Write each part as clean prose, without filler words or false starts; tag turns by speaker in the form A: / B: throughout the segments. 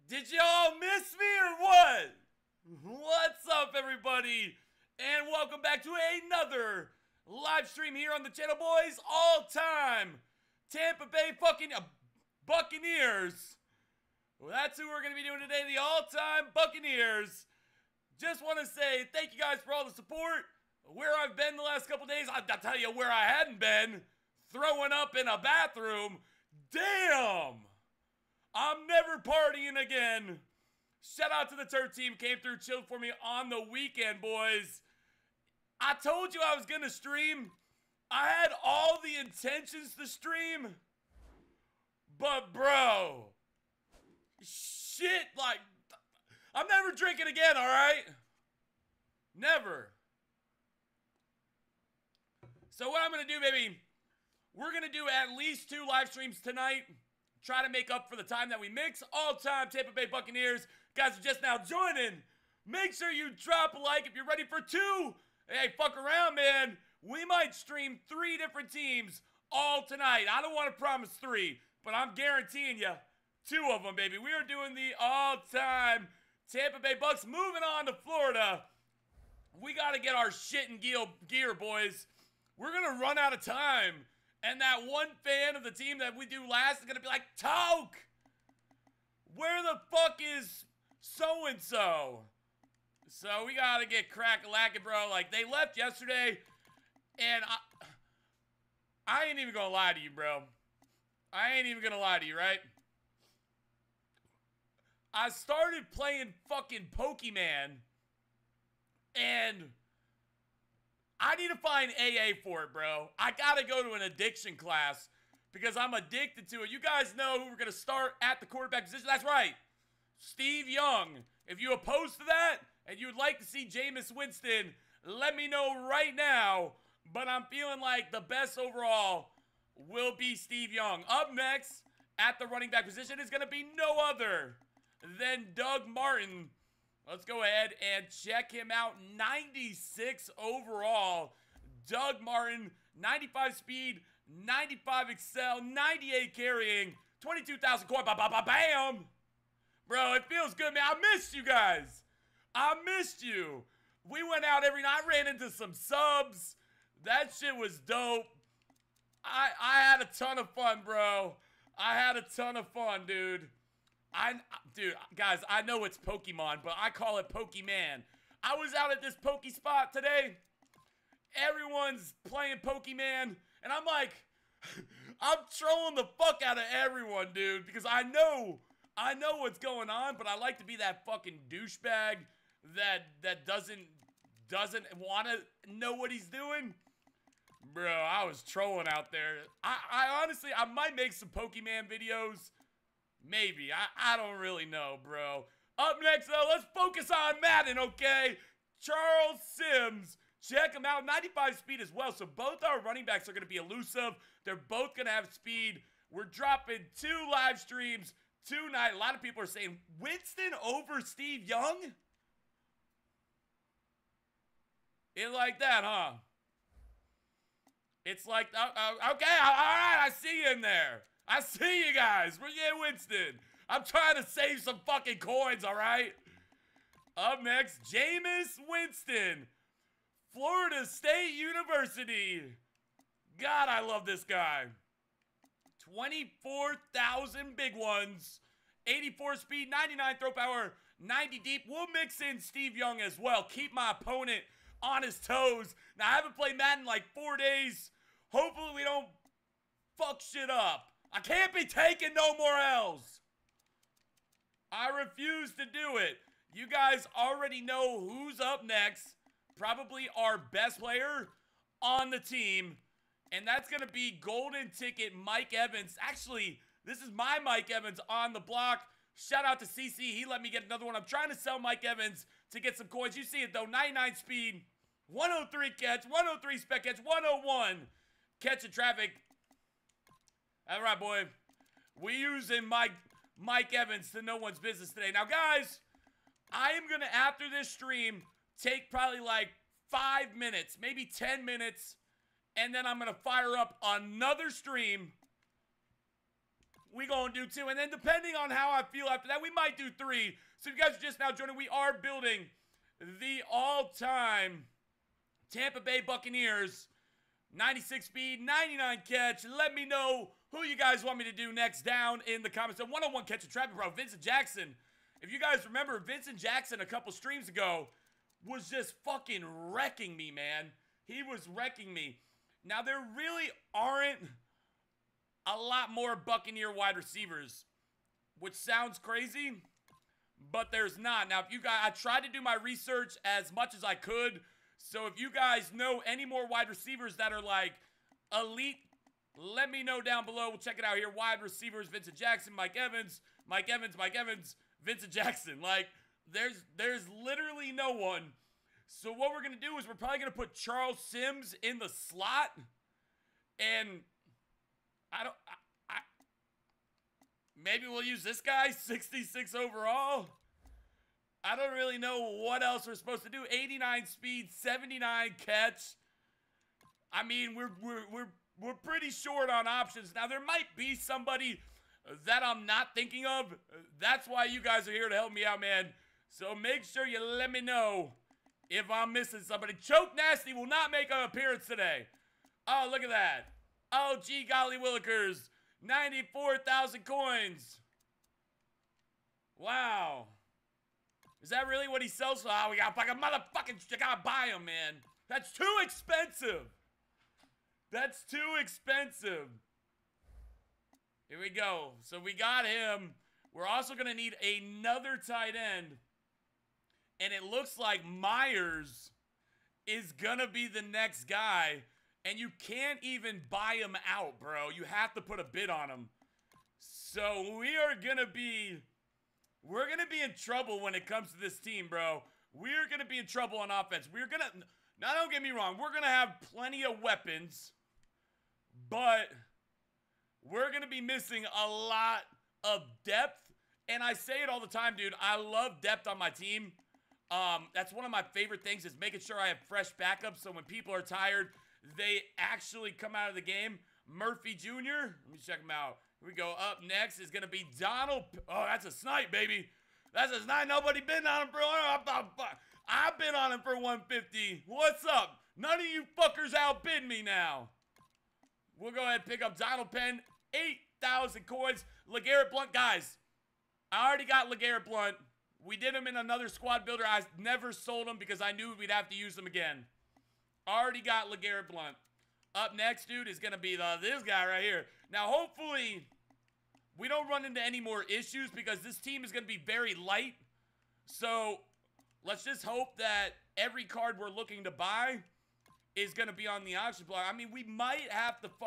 A: Did y'all miss me or what? What's up, everybody? And welcome back to another live stream here on the channel, boys. All-time Tampa Bay fucking Buccaneers. Well, that's who we're going to be doing today, the all-time Buccaneers. Just want to say thank you guys for all the support. Where I've been the last couple days, I'll tell you where I hadn't been. Throwing up in a bathroom. Damn! I'm never partying again. Shout out to the Turf team. Came through, chilled for me on the weekend, boys. I told you I was going to stream. I had all the intentions to stream. But, bro. Shit, like, I'm never drinking again, all right? Never. So what I'm going to do, baby, we're going to do at least 2 live streams tonight. Try to make up for the time that we mix. All-time Tampa Bay Buccaneers. Guys are just now joining. Make sure you drop a like if you're ready for 2. Hey, fuck around, man. We might stream 3 different teams all tonight. I don't want to promise 3, but I'm guaranteeing you 2 of them, baby. We are doing the all-time Tampa Bay Bucks. Moving on to Florida. We got to get our shit in gear, boys. We're going to run out of time. And that one fan of the team that we do last is going to be like, Toke! Where the fuck is so-and-so? So we got to get crack-a-lackin', bro. Like, they left yesterday, and I ain't even going to lie to you, bro. I ain't even going to lie to you, right? I started playing fucking Pokemon, and I need to find AA for it, bro. I gotta go to an addiction class because I'm addicted to it. You guys know who we're gonna start at the quarterback position. That's right, Steve Young. If you opposed to that and you would like to see Jameis Winston, let me know right now. But I'm feeling like the best overall will be Steve Young. Up next at the running back position is gonna be no other than Doug Martin. Let's go ahead and check him out. 96 overall. Doug Martin, 95 speed, 95 excel, 98 carrying, 22,000 coin. Bam! Bro, it feels good, man. I missed you guys. I missed you. We went out every night. I ran into some subs. That shit was dope. I had a ton of fun, bro. I had a ton of fun, dude. Dude, guys, I know it's Pokemon, but I call it Pokemon. I was out at this Poke Spot today. Everyone's playing Pokemon, and I'm like, I'm trolling the fuck out of everyone, dude, because I know what's going on, but I like to be that fucking douchebag that doesn't want to know what he's doing. Bro, I was trolling out there. I honestly, I might make some Pokemon videos. Maybe. I don't really know, bro. Up next, though, let's focus on Madden, okay? Charles Sims. Check him out. 95 speed as well. So both our running backs are going to be elusive. They're both going to have speed. We're dropping 2 live streams tonight. A lot of people are saying, Winston over Steve Young? It like that, huh? It's like, okay, all right, I see you in there. I see you guys. We're getting Winston. I'm trying to save some fucking coins, all right? Up next, Jameis Winston. Florida State University. God, I love this guy. 24,000 big ones. 84 speed, 99 throw power, 90 deep. We'll mix in Steve Young as well. Keep my opponent on his toes. Now, I haven't played Madden in like 4 days. Hopefully we don't fuck shit up. I can't be taking no more L's. I refuse to do it. You guys already know who's up next. Probably our best player on the team. And that's going to be golden ticket Mike Evans. Actually, this is my Mike Evans on the block. Shout out to CC. He let me get another one. I'm trying to sell Mike Evans to get some coins. You see it, though. 99 speed, 103 catch, 103 spec catch, 101 catch in traffic. All right, boy. We using Mike Evans to no one's business today. Now, guys, I am going to, after this stream, take probably like 5 minutes, maybe 10 minutes, and then I'm going to fire up another stream we gonna do 2. And then depending on how I feel after that, we might do 3. So if you guys are just now joining, we are building the all-time Tampa Bay Buccaneers 96 speed, 99 catch. Let me know who you guys want me to do next down in the comments. A one-on-one catch and trap, bro. Vincent Jackson. If you guys remember, Vincent Jackson a couple streams ago was just fucking wrecking me, man. He was wrecking me. Now, there really aren't a lot more Buccaneer wide receivers, which sounds crazy, but there's not. Now, if you guys, I tried to do my research as much as I could. So if you guys know any more wide receivers that are like elite, let me know down below. We'll check it out here. Wide receivers, Vincent Jackson, Mike Evans, Vincent Jackson. Like, there's literally no one. So what we're going to do is we're probably going to put Charles Sims in the slot. And maybe we'll use this guy, 66 overall. I don't really know what else we're supposed to do. 89 speed, 79 catch. I mean, we're pretty short on options. Now, there might be somebody that I'm not thinking of. That's why you guys are here to help me out, man. So make sure you let me know if I'm missing somebody. Choke Nasty will not make an appearance today. Oh, look at that. Oh, gee golly willikers. 94,000 coins. Wow. Is that really what he sells for? Oh, we got fucking motherfucking, you gotta buy him, man. That's too expensive. That's too expensive. Here we go. So we got him. We're also gonna need another tight end. And it looks like Myers is gonna be the next guy. And you can't even buy him out, bro. You have to put a bid on him. So we are gonna be... We're going to be in trouble when it comes to this team, bro. We're going to be in trouble on offense. We're going to... Now, don't get me wrong. We're going to have plenty of weapons. But we're going to be missing a lot of depth. And I say it all the time, dude. I love depth on my team. That's one of my favorite things is making sure I have fresh backups. So when people are tired, they actually come out of the game. Murphy Jr. Let me check him out. Here we go. Up next is going to be Donald. Oh, that's a snipe, baby. That's a snipe. Nobody been on him for... I've been on him for 150. What's up? None of you fuckers outbid me now. We'll go ahead and pick up Donald Penn. 8,000 coins. LeGarrette Blount. Guys, I already got LeGarrette Blount. We did him in another squad builder. I never sold him because I knew we'd have to use him again. Already got LeGarrette Blount. Up next, dude, is going to be this guy right here. Now, hopefully, we don't run into any more issues because this team is going to be very light. So, let's just hope that every card we're looking to buy is going to be on the auction block. I mean, we might have to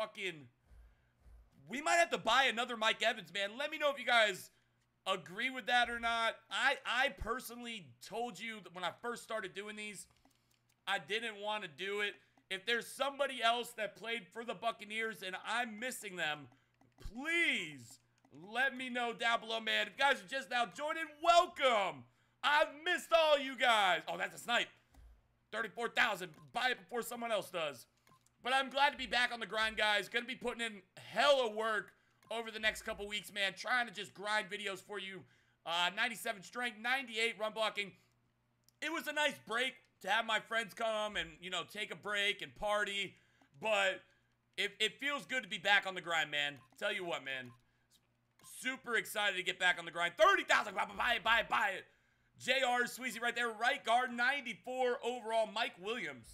A: buy another Mike Evans, man. Let me know if you guys agree with that or not. I personally told you that when I first started doing these, I didn't want to do it. If there's somebody else that played for the Buccaneers and I'm missing them, please let me know down below, man. If you guys are just now joining, welcome. I've missed all you guys. Oh, that's a snipe. 34,000. Buy it before someone else does. But I'm glad to be back on the grind, guys. Gonna be putting in hella work over the next couple weeks, man. Trying to just grind videos for you. 97 strength, 98 run blocking. It was a nice break to have my friends come and, you know, take a break and party. But it feels good to be back on the grind, man. Tell you what, man. Super excited to get back on the grind. 30,000. Buy it. JR Sweezy right there. Right guard, 94 overall. Mike Williams.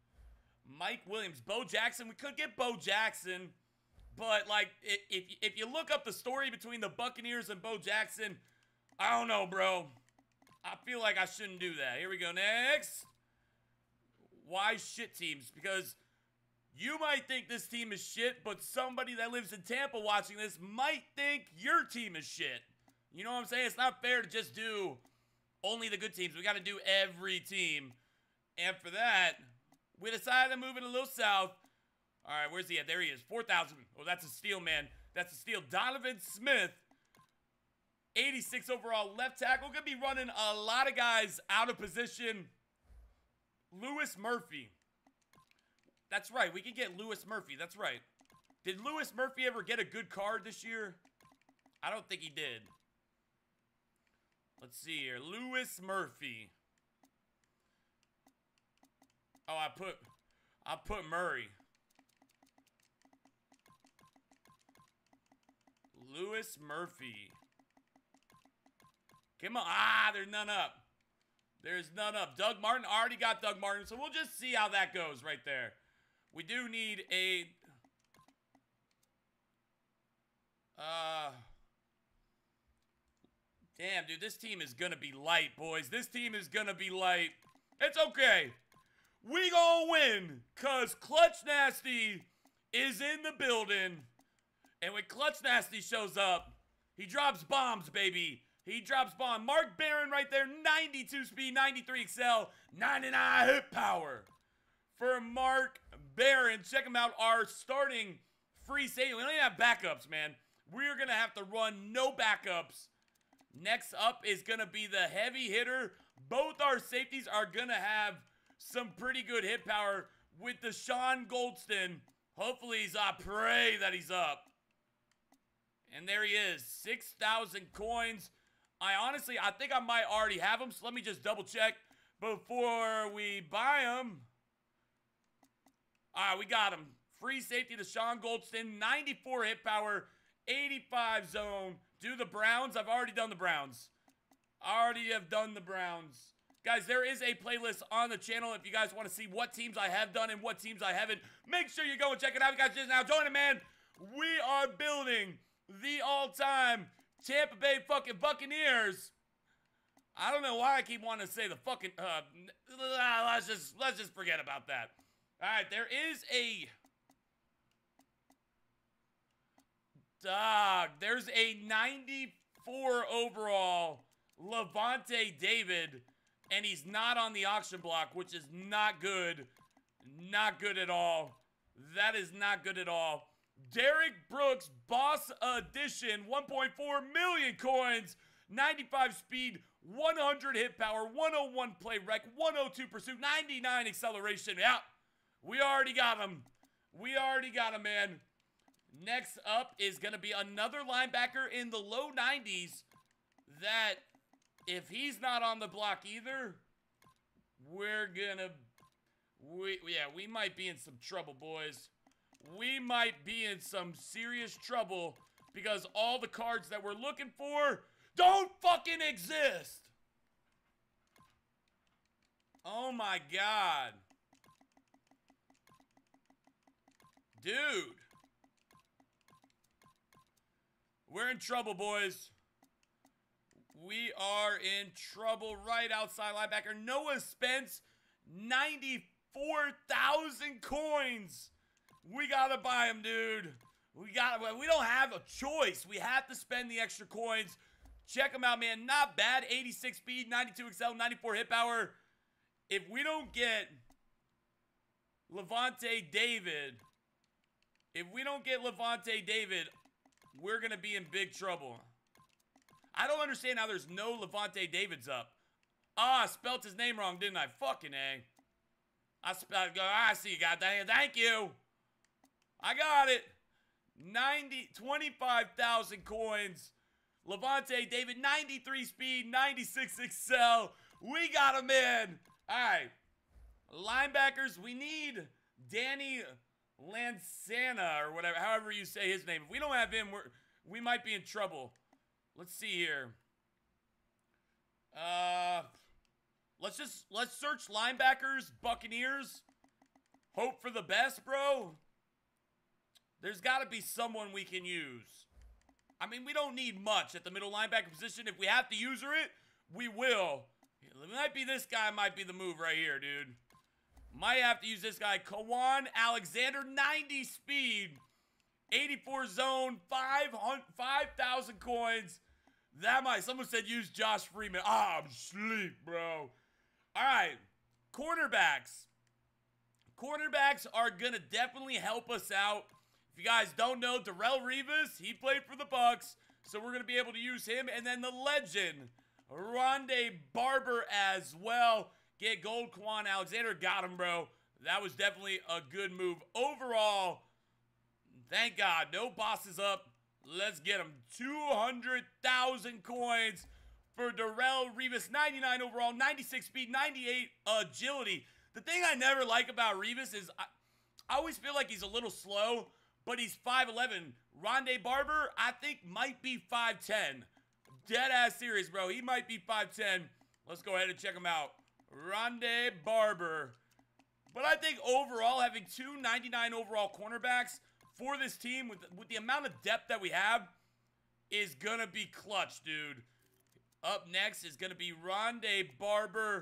A: Bo Jackson. We could get Bo Jackson. But, like, if you look up the story between the Buccaneers and Bo Jackson, I don't know, bro. I feel like I shouldn't do that. Here we go. Next. Why shit teams? Because you might think this team is shit, but somebody that lives in Tampa watching this might think your team is shit. You know what I'm saying? It's not fair to just do only the good teams. We got to do every team. And for that, we decided to move it a little south. All right, where's he at? There he is. 4,000. Oh, that's a steal, man. That's a steal. Donovan Smith. 86 overall left tackle. Going to be running a lot of guys out of position. Louis Murphy. That's right. We can get Louis Murphy. That's right. Did Louis Murphy ever get a good card this year? I don't think he did. Let's see here. Louis Murphy. Oh, I put Murray. Louis Murphy. Come on. Ah, there's none up. There's none up. Doug Martin. Already got Doug Martin, so we'll just see how that goes right there. We do need a... Damn, dude, this team is gonna be light, boys. This team is gonna be light. It's okay. We gonna win, cause Clutch Nasty is in the building. And when Clutch Nasty shows up, he drops bombs, baby. He drops bomb. Mark Barron right there, 92 speed, 93 excel, 99 hit power. For Mark Barron, check him out. Our starting free safety. We don't even have backups, man. We're going to have to run no backups. Next up is going to be the heavy hitter. Both our safeties are going to have some pretty good hit power with the Sean Goldston. Hopefully he's up. Pray that he's up. And there he is. 6,000 coins. I think I might already have him. So let me just double check before we buy him. All right, we got him. Free safety to Sean Goldston. 94 hit power. 85 zone. Do the Browns. I've already done the Browns. I already have done the Browns. Guys, there is a playlist on the channel if you guys want to see what teams I have done and what teams I haven't. Make sure you go and check it out. You guys just now join it, man. We are building the all-time Tampa Bay fucking Buccaneers. I don't know why I keep wanting to say the fucking, let's just forget about that. All right, there is a... there's a 94 overall Levante David, and he's not on the auction block, which is not good. Not good at all. That is not good at all. Derek Brooks, Boss Edition, 1.4 million coins, 95 speed, 100 hit power, 101 play rec, 102 pursuit, 99 acceleration. Yeah, we already got him. We already got him, man. Next up is going to be another linebacker in the low 90s that, if he's not on the block either, we're going to... we might be in some trouble, boys. We might be in some serious trouble because all the cards that we're looking for don't fucking exist. Oh my God. Dude. We're in trouble, boys. We are in trouble. Right outside linebacker. Noah Spence, 94,000 coins. We gotta buy him, dude. We don't have a choice. We have to spend the extra coins. Check him out, man. Not bad. 86 speed, 92 excel, 94 hit power. If we don't get Levante David, we're going to be in big trouble. I don't understand how there's no Levante Davids up. Ah, I spelt his name wrong, didn't I? Fucking A. I see you, goddamn. Thank you. I got it. 25,000 coins. Levante David, 93 speed, 96 excel. We got him in. All right. Linebackers, we need Danny Lansana or whatever, however you say his name. If we don't have him, we might be in trouble. Let's see here. Let's search linebackers, Buccaneers. Hope for the best, bro. There's got to be someone we can use. I mean, we don't need much at the middle linebacker position. If we have to use it, we will. It might be this guy, might be the move right here, dude. Might have to use this guy. Kawan Alexander, 90 speed. 84 zone, 5,000 coins. Someone said use Josh Freeman. Ah, I'm asleep, bro. All right, cornerbacks. Cornerbacks are going to definitely help us out. If you guys don't know, Darrelle Revis, he played for the Bucs, so we're going to be able to use him. And then the legend, Rondé Barber as well. Get gold, Quan Alexander. Got him, bro. That was definitely a good move. Overall, thank God, no bosses up. Let's get him. 200,000 coins for Darrelle Revis. 99 overall, 96 speed, 98 agility. The thing I never like about Revis is I always feel like he's a little slow, but he's 5'11". Rondé Barber, I think, might be 5'10". Dead ass serious, bro. He might be 5'10". Let's go ahead and check him out. Rondé Barber. But I think overall, having 299 overall cornerbacks for this team with the amount of depth that we have is going to be clutch, dude. Up next is going to be Rondé Barber.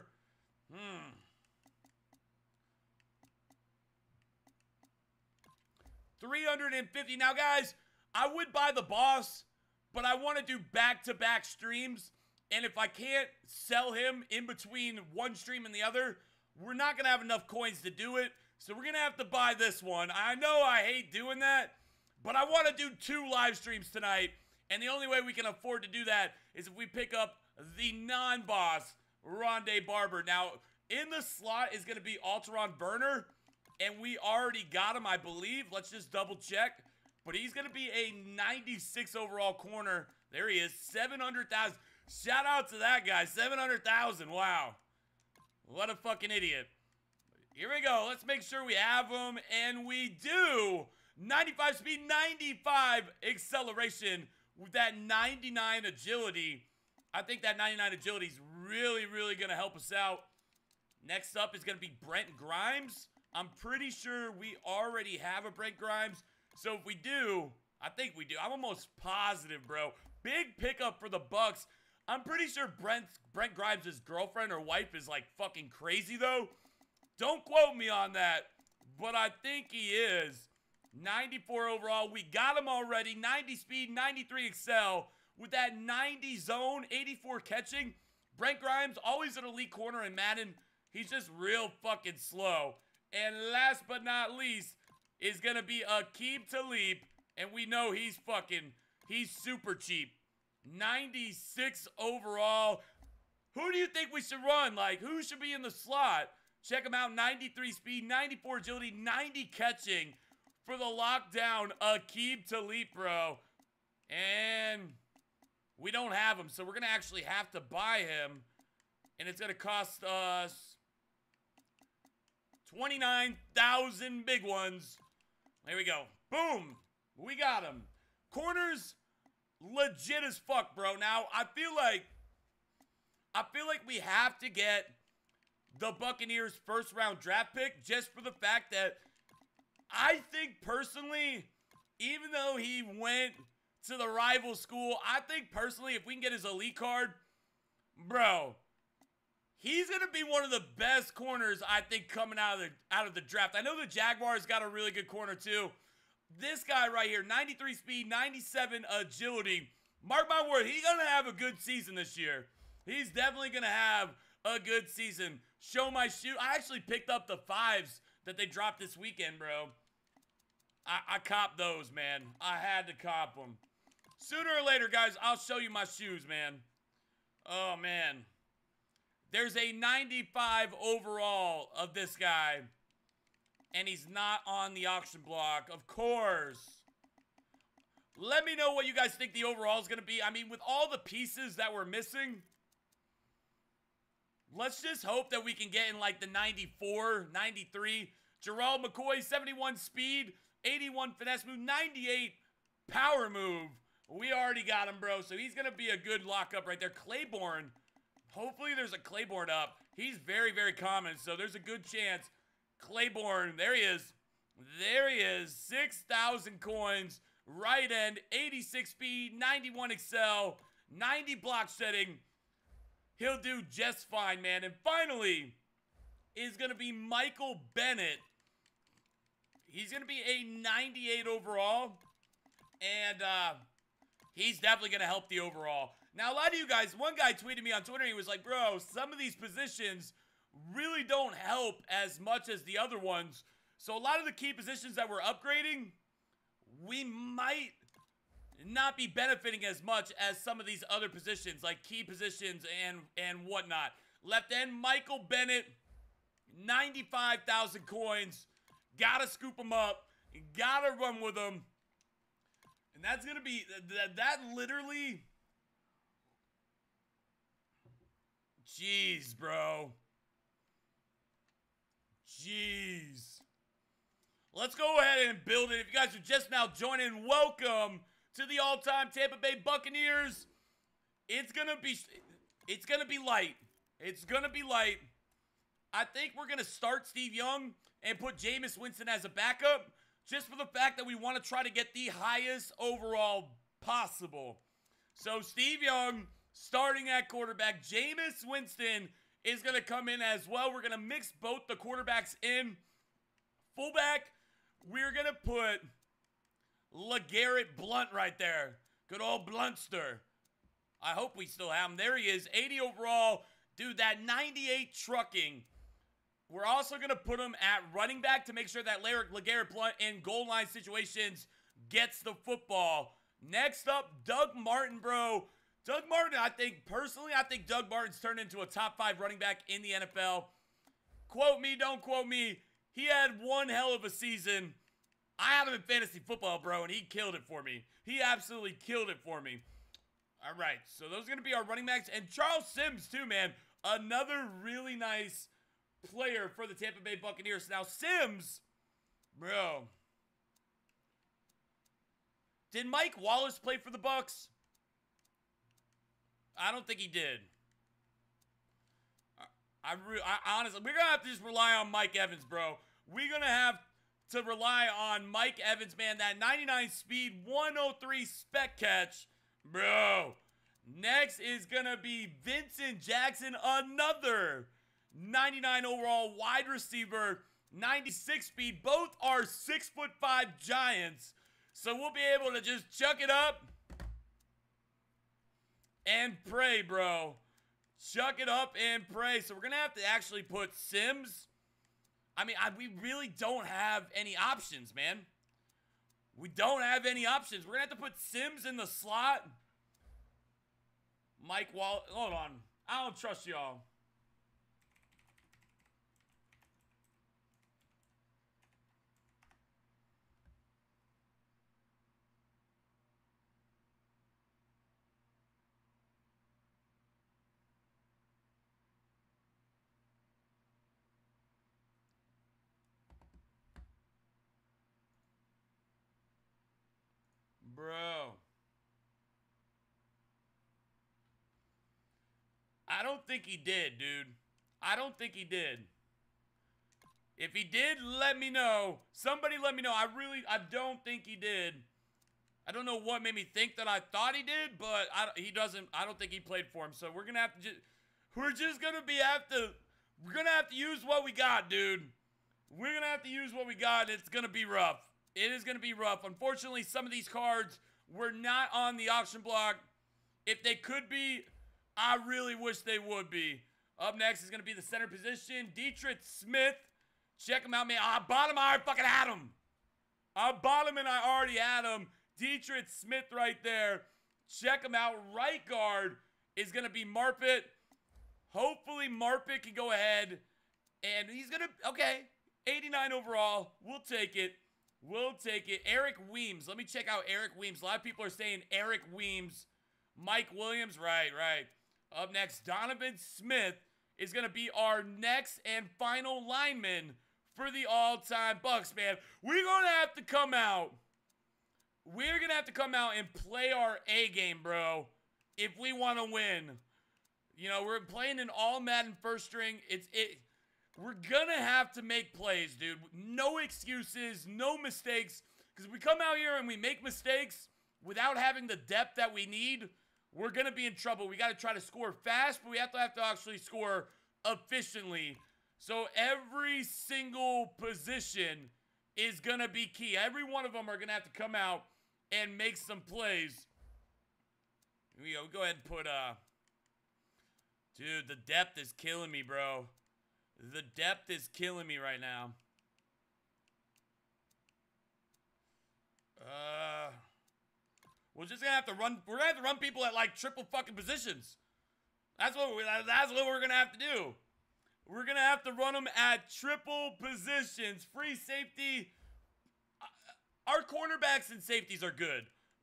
A: 350. Now, guys, I would buy the boss, but I want to do back-to-back streams. And if I can't sell him in between one stream and the other, we're not going to have enough coins to do it. So we're going to have to buy this one. I know I hate doing that, but I want to do 2 live streams tonight. And the only way we can afford to do that is if we pick up the non-boss, Rondé Barber. Now, in the slot is going to be Alteron Burner, and we already got him, I believe. Let's just double check. But he's going to be a 96 overall corner. There he is, 700,000. Shout out to that guy, 700,000. Wow. What a fucking idiot. Here we go. Let's make sure we have him, and we do. 95 speed, 95 acceleration with that 99 agility. I think that 99 agility is really, really going to help us out. Next up is going to be Brent Grimes. I'm pretty sure we already have a Brent Grimes. So if we do, I think we do. I'm almost positive, bro. Big pickup for the Bucks. I'm pretty sure Brent Grimes' girlfriend or wife is like fucking crazy, though. Don't quote me on that, but I think he is. 94 overall. We got him already. 90 speed, 93 excel. With that 90 zone, 84 catching. Brent Grimes, always an elite corner in Madden. He's just real fucking slow. And last but not least is going to be Aqib Talib. And we know he's super cheap. 96 overall. Who do you think we should run? Like, who should be in the slot? Check him out. 93 speed, 94 agility, 90 catching for the lockdown. Aqib Talib, bro. And we don't have him, so we're going to actually have to buy him. And it's going to cost us 29,000 big ones. There we go. Boom. We got him. Corners, legit as fuck, bro. Now, I feel like we have to get the Buccaneers' first-round draft pick just for the fact that I think personally, even though he went to the rival school, I think personally if we can get his elite card, bro, he's going to be one of the best corners, I think, coming out of the draft. I know the Jaguars got a really good corner, too. This guy right here, 93 speed, 97 agility. Mark my word, he's going to have a good season this year. He's definitely going to have a good season. Show my shoe. I actually picked up the 5s that they dropped this weekend, bro. I copped those, man. I had to cop them. Sooner or later, guys, I'll show you my shoes, man. Oh, man. There's a 95 overall of this guy. And he's not on the auction block, of course. Let me know what you guys think the overall is going to be. I mean, with all the pieces that we're missing, let's just hope that we can get in like the 94, 93. Gerald McCoy, 71 speed, 81 finesse move, 98 power move. We already got him, bro, so he's going to be a good lockup right there. Claiborne, hopefully there's a Claiborne up. He's very, very common, so there's a good chance. Claiborne, there he is. There he is. 6,000 coins. Right end. 86 speed. 91 excel. 90 block setting. He'll do just fine, man. And finally is going to be Michael Bennett. He's going to be a 98 overall. And he's definitely going to help the overall. Now, a lot of you guys, one guy tweeted me on Twitter. He was like, bro, some of these positions really don't help as much as the other ones. So a lot of the key positions that we're upgrading, we might not be benefiting as much as some of these other positions, like key positions and whatnot. Left end, Michael Bennett, 95,000 coins. Gotta scoop him up. Gotta run with him. And that's going to be, that literally, jeez, bro. Jeez. Let's go ahead and build it. If you guys are just now joining, welcome to the all-time Tampa Bay Buccaneers. It's going to be light. It's going to be light. I think we're going to start Steve Young and put Jameis Winston as a backup, just for the fact that we want to try to get the highest overall possible. So Steve Young starting at quarterback. Jameis Winston is going to come in as well. We're going to mix both the quarterbacks in. Fullback, we're going to put LeGarrette Blunt right there. Good old Bluntster. I hope we still have him. There he is, 80 overall. Dude, that 98 trucking. We're also going to put him at running back to make sure that LeGarrette Blunt in goal line situations gets the football. Next up, Doug Martin, bro. Doug Martin, I think Doug Martin's turned into a top 5 running back in the NFL. Quote me, don't quote me. He had one hell of a season. I had him in fantasy football, bro, and he killed it for me. He absolutely killed it for me. All right, so those are going to be our running backs. And Charles Sims, too, man. Another really nice player for the Tampa Bay Buccaneers. Now, Sims, bro. Did Mike Wallace play for the Bucs? I don't think he did. I honestly, we're going to have to just rely on Mike Evans, bro. We're going to have to rely on Mike Evans, man. That 99 speed, 103 spec catch. Bro. Next is going to be Vincent Jackson, another 99 overall wide receiver, 96 speed. Both are 6'5" giants. So we'll be able to just chuck it up and pray, bro. Chuck it up and pray. So we're going to have to actually put Sims. I mean, we really don't have any options, man. We don't have any options. We're going to have to put Sims in the slot. Mike Wallace. Hold on. I don't trust y'all. Bro. I don't think he did, dude. I don't think he did. If he did, let me know. Somebody let me know. I don't think he did. I don't know what made me think that I thought he did, but he doesn't. I don't think he played for him. So we're gonna have to we're gonna have to use what we got, dude. We're gonna have to use what we got. It's gonna be rough. It is gonna be rough. Unfortunately, some of these cards were not on the auction block. If they could be, I really wish they would be. Up next is going to be the center position. Dietrich Smith. Check him out, man. I bought him. I already fucking had him. I bought him and I already had him. Dietrich Smith right there. Check him out. Right guard is going to be Marpet. Hopefully Marpet can go ahead. And he's going to, okay, 89 overall. We'll take it. We'll take it. Eric Weems. Let me check out Eric Weems. A lot of people are saying Eric Weems. Mike Williams. Right. Up next, Donovan Smith is going to be our next and final lineman for the all-time Bucs, man. We're going to have to come out. We're going to have to come out and play our A game, bro, if we want to win. You know, we're playing an all-Madden first string. We're going to have to make plays, dude. No excuses, no mistakes. Because if we come out here and we make mistakes without having the depth that we need, we're going to be in trouble. We got to try to score fast, but we have to actually score efficiently. So every single position is going to be key. Every one of them are going to have to come out and make some plays. Here we go. Go ahead and put, dude, the depth is killing me, bro. The depth is killing me right now. We're just gonna have to run. We're gonna have to run people at like triple fucking positions. That's what we're gonna have to do. We're gonna have to run them at triple positions. Free safety. Our cornerbacks and safeties are good.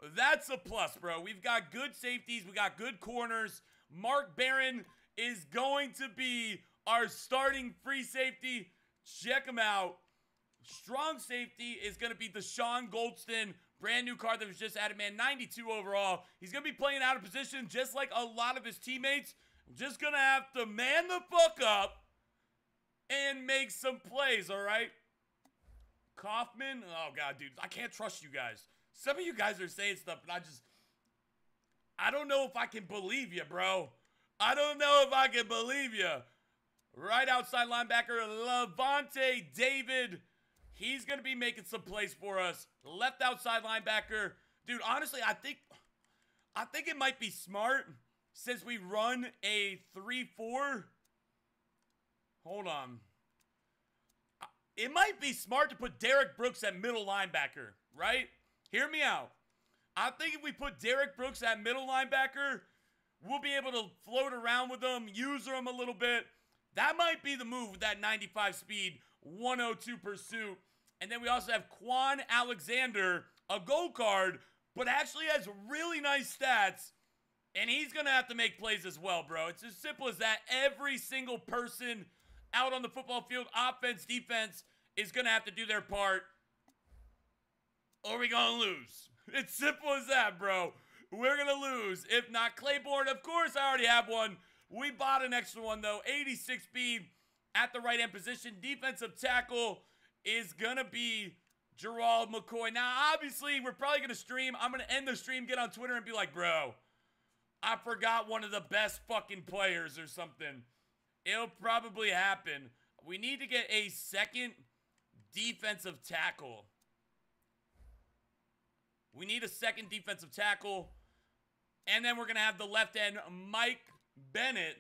A: That's a plus, bro. We've got good safeties. We got good corners. Mark Barron is going to be our starting free safety. Check him out. Strong safety is going to be Deshaun Goldston. Brand new card that was just added, man. 92 overall. He's going to be playing out of position just like a lot of his teammates. Just going to have to man the fuck up and make some plays, all right? Kaufman. Oh, God, dude. I can't trust you guys. Some of you guys are saying stuff, and I don't know if I can believe you, bro. I don't know if I can believe you. Right outside linebacker, Levante David. He's going to be making some plays for us. Left outside linebacker. Dude, honestly, I think it might be smart since we run a 3-4. Hold on. It might be smart to put Derek Brooks at middle linebacker, right? Hear me out. I think if we put Derek Brooks at middle linebacker, we'll be able to float around with him, use him a little bit. That might be the move with that 95 speed, 102 pursuit. And then we also have Quan Alexander, a gold card, but actually has really nice stats. And he's going to have to make plays as well, bro. It's as simple as that. Every single person out on the football field, offense, defense, is going to have to do their part, or we're going to lose. It's simple as that, bro. We're going to lose. If not, Claiborne, of course, I already have one. We bought an extra one, though. 86 speed at the right end position. Defensive tackle is going to be Gerald McCoy. Now, obviously, we're probably going to stream. I'm going to end the stream, get on Twitter, and be like, bro, I forgot one of the best fucking players or something. It'll probably happen. We need to get a second defensive tackle. We need a second defensive tackle. And then we're going to have the left end, Mike Bennett.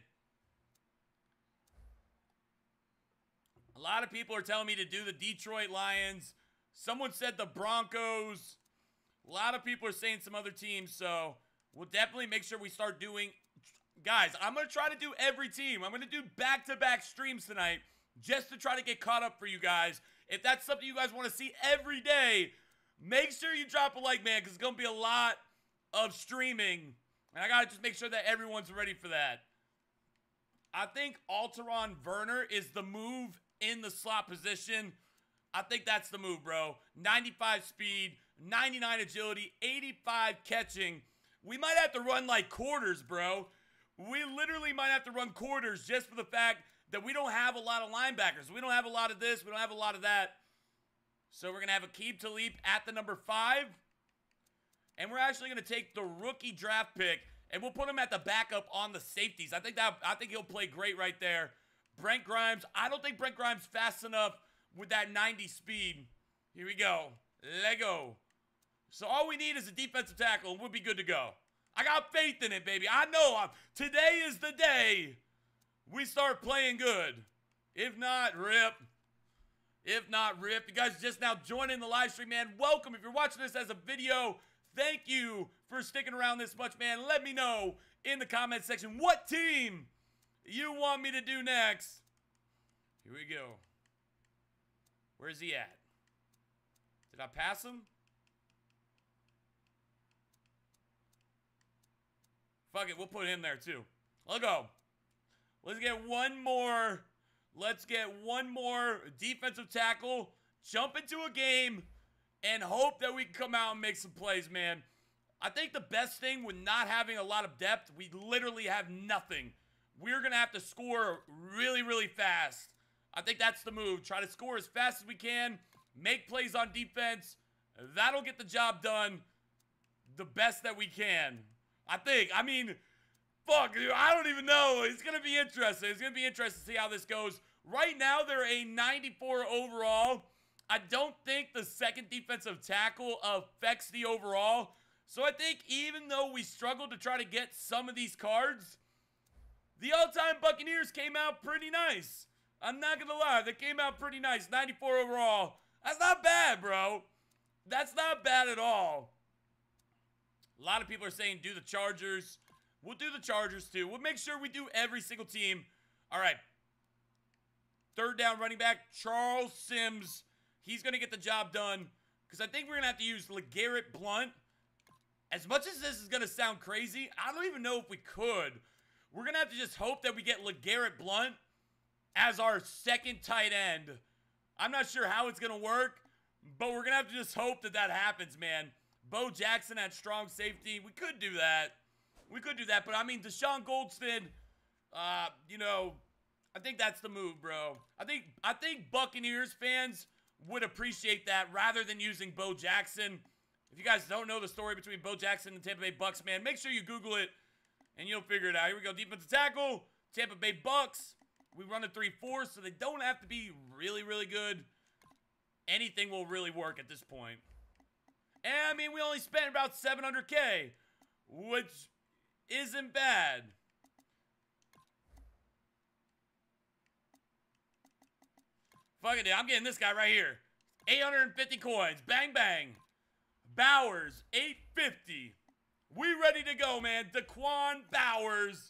A: A lot of people are telling me to do the Detroit Lions. Someone said the Broncos. A lot of people are saying some other teams, so we'll definitely make sure we start doing... Guys, I'm going to try to do every team. I'm going to do back-to-back streams tonight just to try to get caught up for you guys. If that's something you guys want to see every day, make sure you drop a like, man, because it's going to be a lot of streaming. And I got to just make sure that everyone's ready for that. I think Alteron Werner is the move in the slot position. I think that's the move, bro. 95 speed, 99 agility, 85 catching. We might have to run like quarters, bro. We literally might have to run quarters just for the fact that we don't have a lot of linebackers. We don't have a lot of this. We don't have a lot of that. So we're going to have Aqib Talib at the number 5. And we're actually going to take the rookie draft pick, and we'll put him at the backup on the safeties. I think he'll play great right there. Brent Grimes. I don't think Brent Grimes fast enough with that 90 speed. Here we go. Lego. So all we need is a defensive tackle, and we'll be good to go. I got faith in it, baby. I know today is the day we start playing good. If not, rip. If not, rip. You guys just now joining the live stream, man. Welcome. If you're watching this as a video, thank you for sticking around this much, man. Let me know in the comment section what team you want me to do next. Here we go. Where's he at? Did I pass him? Fuck it, we'll put him there too. Let's go. Let's get one more. Let's get one more defensive tackle. Jump into a game and hope that we can come out and make some plays, man. I think the best thing with not having a lot of depth, we literally have nothing. We're going to have to score really, really fast. I think that's the move. Try to score as fast as we can. Make plays on defense. That'll get the job done the best that we can. I think. I mean, fuck, dude, I don't even know. It's going to be interesting. It's going to be interesting to see how this goes. Right now, they're a 94 overall. I don't think the second defensive tackle affects the overall. So I think even though we struggled to try to get some of these cards, the all-time Buccaneers came out pretty nice. I'm not going to lie. They came out pretty nice. 94 overall. That's not bad, bro. That's not bad at all. A lot of people are saying do the Chargers. We'll do the Chargers too. We'll make sure we do every single team. All right. Third down running back, Charles Sims. He's going to get the job done because I think we're going to have to use LeGarrette Blount. as much as this is going to sound crazy, I don't even know if we could. We're going to have to just hope that we get LeGarrette Blount as our second tight end. I'm not sure how it's going to work, but we're going to have to just hope that that happens, man. Bo Jackson at strong safety. We could do that. We could do that, but I mean, Deshaun Goldston, you know, I think that's the move, bro. I think Buccaneers fans would appreciate that rather than using Bo Jackson. If you guys don't know the story between Bo Jackson and Tampa Bay Bucks, man, make sure you Google it and you'll figure it out. Here we go. Defensive tackle, Tampa Bay Bucks. We run a 3-4, so they don't have to be really, really good. Anything will really work at this point. And, I mean, we only spent about $700K, which isn't bad. Fuck it, dude. I'm getting this guy right here. 850 coins. Bang, bang. Bowers, 850. We ready to go, man. Daquan Bowers.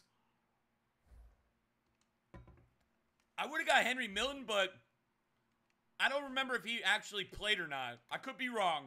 A: I would have got Henry Milton, but I don't remember if he actually played or not. I could be wrong.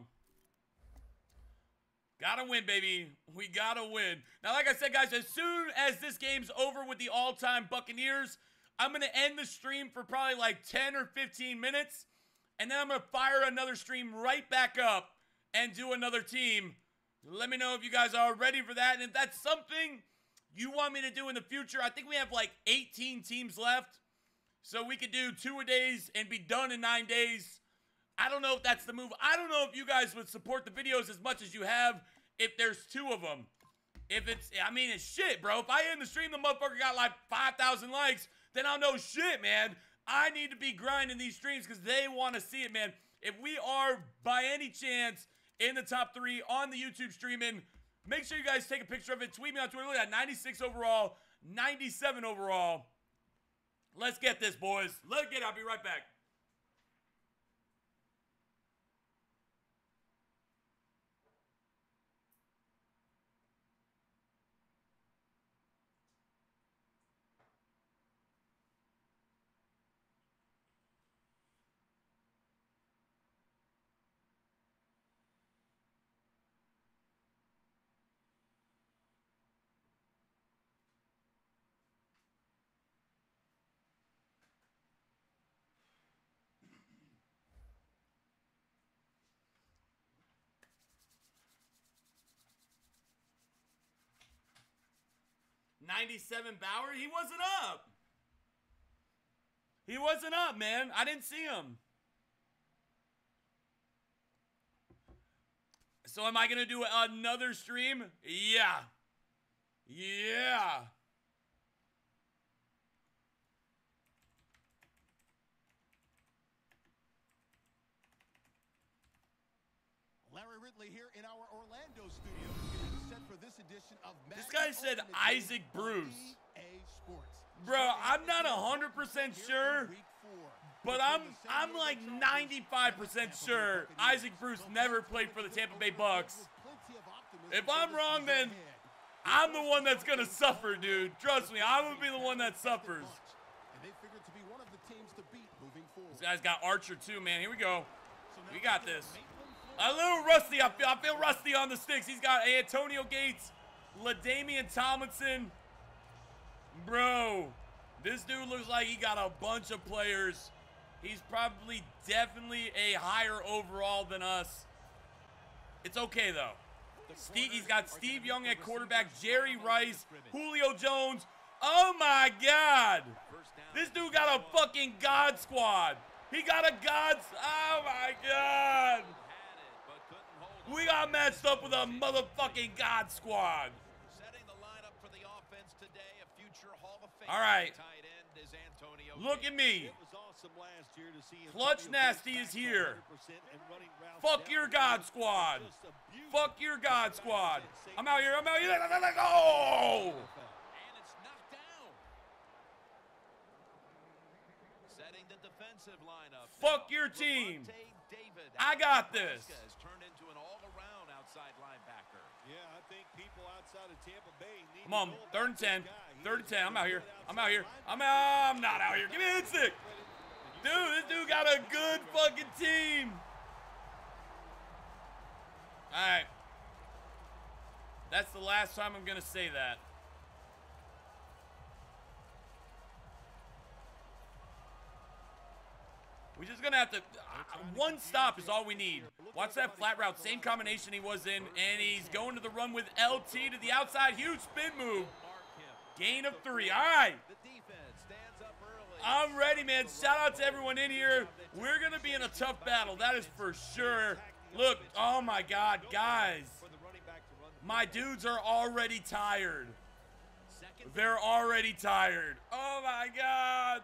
A: Gotta win, baby. We gotta win. Now, like I said, guys, as soon as this game's over with the all-time Buccaneers, I'm going to end the stream for probably like 10 or 15 minutes, and then I'm going to fire another stream right back up and do another team. Let me know if you guys are ready for that, and if that's something you want me to do in the future. I think we have like 18 teams left, so we could do 2-a-days and be done in 9 days. I don't know if that's the move. I don't know if you guys would support the videos as much as you have if there's 2 of them. If it's, I mean, it's shit, bro. If I end the stream, the motherfucker got like 5,000 likes, then I'll know shit, man. I need to be grinding these streams because they want to see it, man. If we are, by any chance, in the top 3 on the YouTube streaming, make sure you guys take a picture of it. Tweet me on Twitter. Look at that, 96 overall, 97 overall. Let's get this, boys. Let's get it. I'll be right back. $97 Bauer, he wasn't up. He wasn't up, man. I didn't see him. So am I going to do another stream? Yeah. Yeah.
B: Larry Ridley here in our Orlando studios, getting set for this edition of
A: This guy said Isaac Bruce. Bro, I'm not 100% sure, but I'm like 95% sure Isaac Bruce never played for the Tampa Bay Bucks. If I'm wrong, then I'm the one that's gonna suffer, dude. Trust me, I'm gonna be the one that suffers. This guy's got Archer too, man. Here we go. We got this. A little rusty. I feel rusty on the sticks. He's got Antonio Gates, LaDainian Tomlinson. Bro, this dude looks like he got a bunch of players. He's probably definitely a higher overall than us. It's okay, though. He's got Steve Young at quarterback, Jerry Rice, Julio Jones. Oh, my God. This dude got a fucking God squad. He got a God. Oh, my God. We got matched up with a motherfucking God squad. All right. Look at me. Clutch Nasty is here. Fuck your God squad. Fuck your God squad. I'm out here. I'm out here. Oh! Fuck your team. I got this. Come on, 3rd and 10. 3rd and 10. I'm out here. I'm out here. I'm not out here. Give me a hit stick. Dude, this dude got a good fucking team. All right. That's the last time I'm going to say that. We're just going to have to... one stop is all we need. Watch that flat route. Same combination he was in. And he's going to the run with LT to the outside. Huge spin move. Gain of 3. All right. I'm ready, man. Shout out to everyone in here. We're going to be in a tough battle. That is for sure. Look. Oh, my God. Guys. My dudes are already tired. They're already tired. Oh, my God.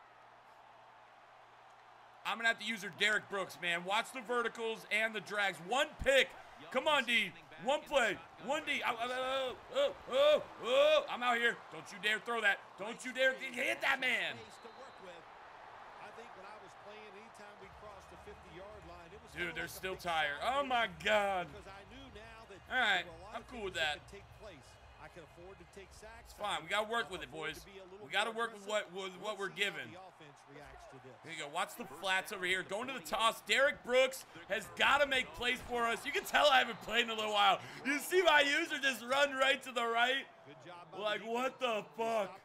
A: I'm going to have to use her Derek Brooks, man. Watch the verticals and the drags. One pick. Come on, D. One play. One D. I'm out here. Don't you dare throw that. Don't you dare hit that man. Dude, they're still tired. Oh, my God. All right. I'm cool with that. It's fine. We got to work with it, boys. We got to work with what we're given. Here you go. Watch the flats over here. Going to the toss. Derek Brooks has got to make plays for us. You can tell I haven't played in a little while. You see my user just run right to the right? Like, what the fuck?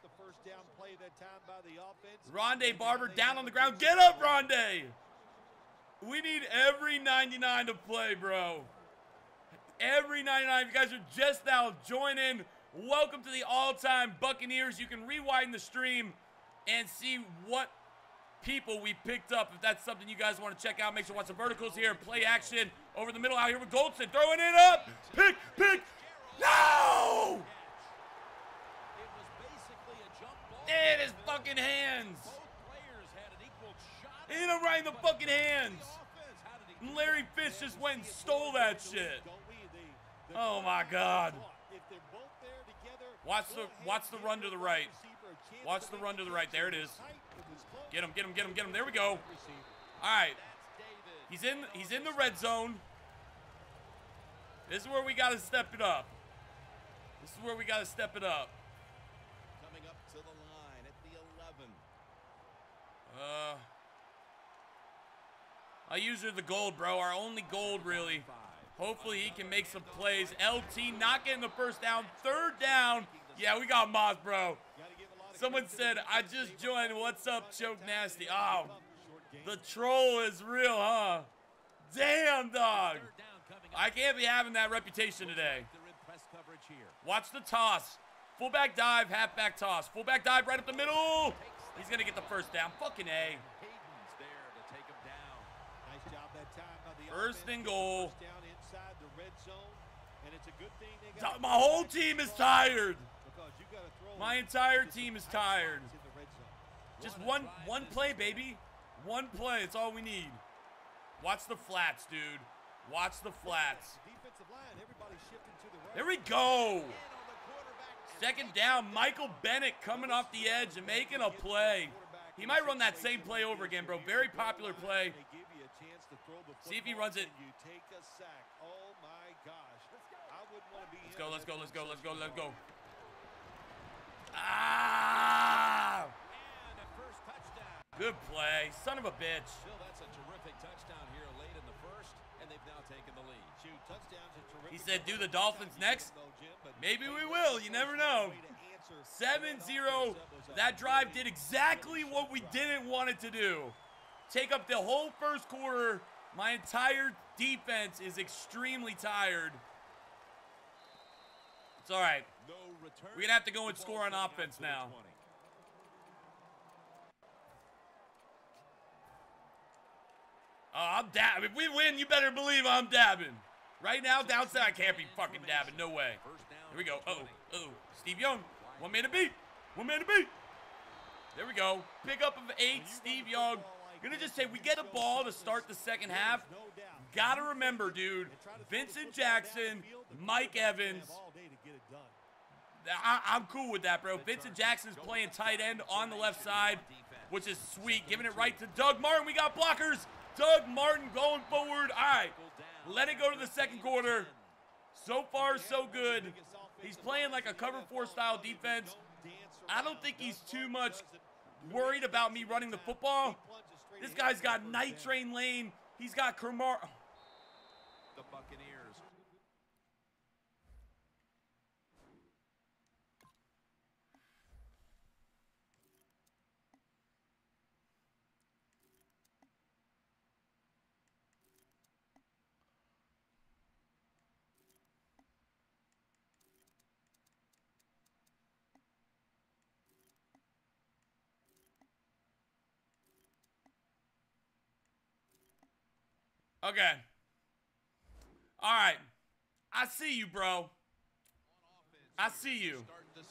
A: Rondé Barber down on the ground. Get up, Rondé! We need every 99 to play, bro. Every 99. If you guys are just now joining, welcome to the all-time Buccaneers. You can rewind the stream and see what people we picked up. If that's something you guys want to check out, make sure to watch the verticals here. Play action over the middle out here with Goldson. Throwing it up. Pick. No! In his fucking hands. Hit him right in the fucking hands. Larry Fitz just went and stole that shit. Oh my God. Watch the run to the right. Watch the run to the right. There it is. Get him. There we go. All right. He's in the red zone. This is where we got to step it up.
B: Coming up to the line at the 11.
A: I'll use her the gold, bro. Our only gold, really. Hopefully he can make some plays. LT not getting the first down. Third down. Yeah, we got Moss, bro. Someone said, I just joined. What's up, Choke Nasty? Oh, the troll is real, huh? Damn, dog. I can't be having that reputation today. Watch the toss. Fullback dive, halfback toss. Fullback dive right up the middle. He's going to get the first down. Fucking A. First and goal. My whole team is tired. My entire team is tired. Just one play, baby. One play. It's all we need. Watch the flats, dude. Watch the flats. There we go. Second down. Michael Bennett coming off the edge and making a play. He might run that same play over again, bro. Very popular play. See if he runs it. Let's go. Ah! Good play. Son of a bitch.
B: That's a terrific touchdown here late in the first, and they've now taken the lead.
A: He said, do the Dolphins next? Maybe we will. You never know. 7-0. That drive did exactly what we didn't want it to do. Take up the whole first quarter. My entire defense is extremely tired. It's all right. We're going to have to go and score on offense now. I'm dabbing. If we win, you better believe I'm dabbing. Right now, downside, I can't be fucking dabbing. No way. Here we go. Uh-oh. Steve Young. One man to beat. There we go. Pick up of 8, Steve Young. Gonna just say, we get a ball to start the second half. Gotta remember, dude, Vincent Jackson, Mike Evans. I'm cool with that, bro. Vincent Jackson's playing tight end on the left side, which is sweet. Giving it right to Doug Martin. We got blockers. Doug Martin going forward. All right. Let it go to the second quarter. So far, so good. He's playing like a cover 4 style defense. I don't think he's too much worried about me running the football. This guy's got Night Train Lane. He's got Kermar.
B: The Buccaneers.
A: Okay. All right. I see you, bro. I see you.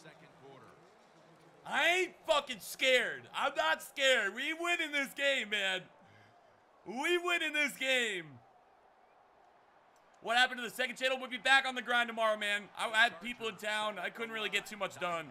A: I ain't fucking scared. I'm not scared. We win in this game, man. We win in this game. What happened to the second channel? We'll be back on the grind tomorrow, man. I had people in town. I couldn't really get too much done.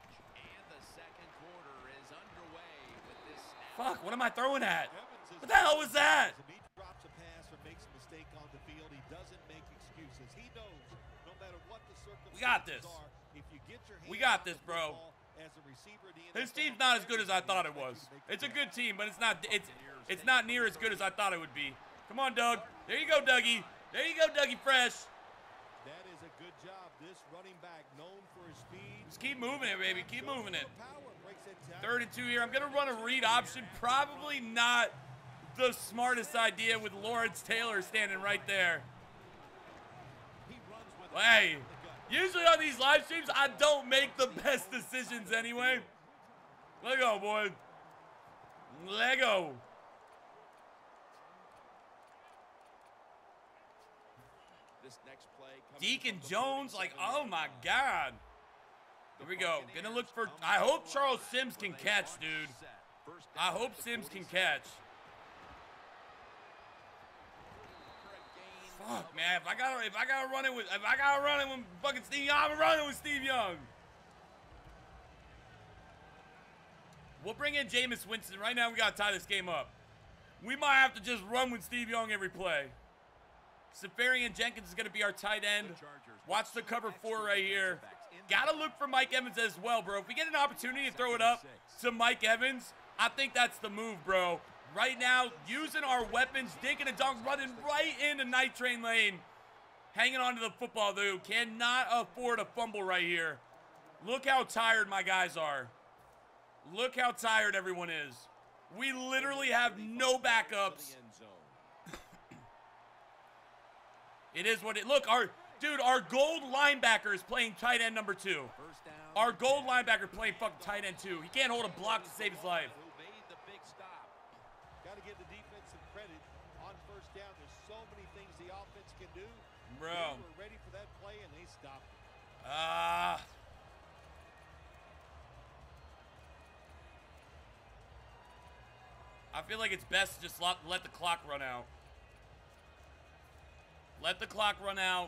A: Fuck, what am I throwing at? What the hell was that?
B: He drops a pass or makes a mistake on the field. He doesn't make excuses. He knows no matter what the circumstances
A: We got this.
B: are, if you get your
A: We
B: hands
A: got
B: on
A: this,
B: the
A: bro.
B: football as a receiver in the
A: His
B: NFL,
A: team's not as good as I thought it
B: everybody
A: was.
B: expects you to make
A: It's a
B: the
A: good team, but it's not near as good as I thought it would be. Come on, Doug. There you go, Dougie. There you go, Dougie Fresh.
B: That is a good job. This running back known for his speed.
A: Just keep moving it, baby. Keep moving it.
B: Power breaks that tackle.
A: 3rd and 2 here. I'm going to run a read option. Probably not the smartest idea with Lawrence Taylor standing right there.
B: He runs with
A: Hey, usually on these live streams, I don't make the best decisions anyway. Let go, boy. Let go.
B: this next play.
A: Deacon Jones, like, oh my God. Here we go. Gonna look for, I hope Charles Sims can catch, dude. I hope Sims can catch. Fuck, man. If I gotta run it with fucking Steve Young, I'm running with Steve Young. We'll bring in Jameis Winston. Right now, we gotta tie this game up. We might have to just run with Steve Young every play. Safarian Jenkins is gonna be our tight end. Watch the cover 4 right here. Gotta look for Mike Evans as well, bro. If we get an opportunity to throw it up to Mike Evans, I think that's the move, bro. Right now, using our weapons, dinking and dunk, running right into Night Train Lane. Hanging on to the football, dude. Cannot afford a fumble right here. Look how tired my guys are. Look how tired everyone is. We literally have no backups. It is what it, look, our gold linebacker is playing tight end number 2. Our gold linebacker playing fucking tight end 2. He can't hold a block to save his life.
B: Got to give the defense some credit on first down. There's so many things the offense can do.
A: Bro.
B: They were ready for that play and they stopped it.
A: I feel like it's best to just let the clock run out. Let the clock run out.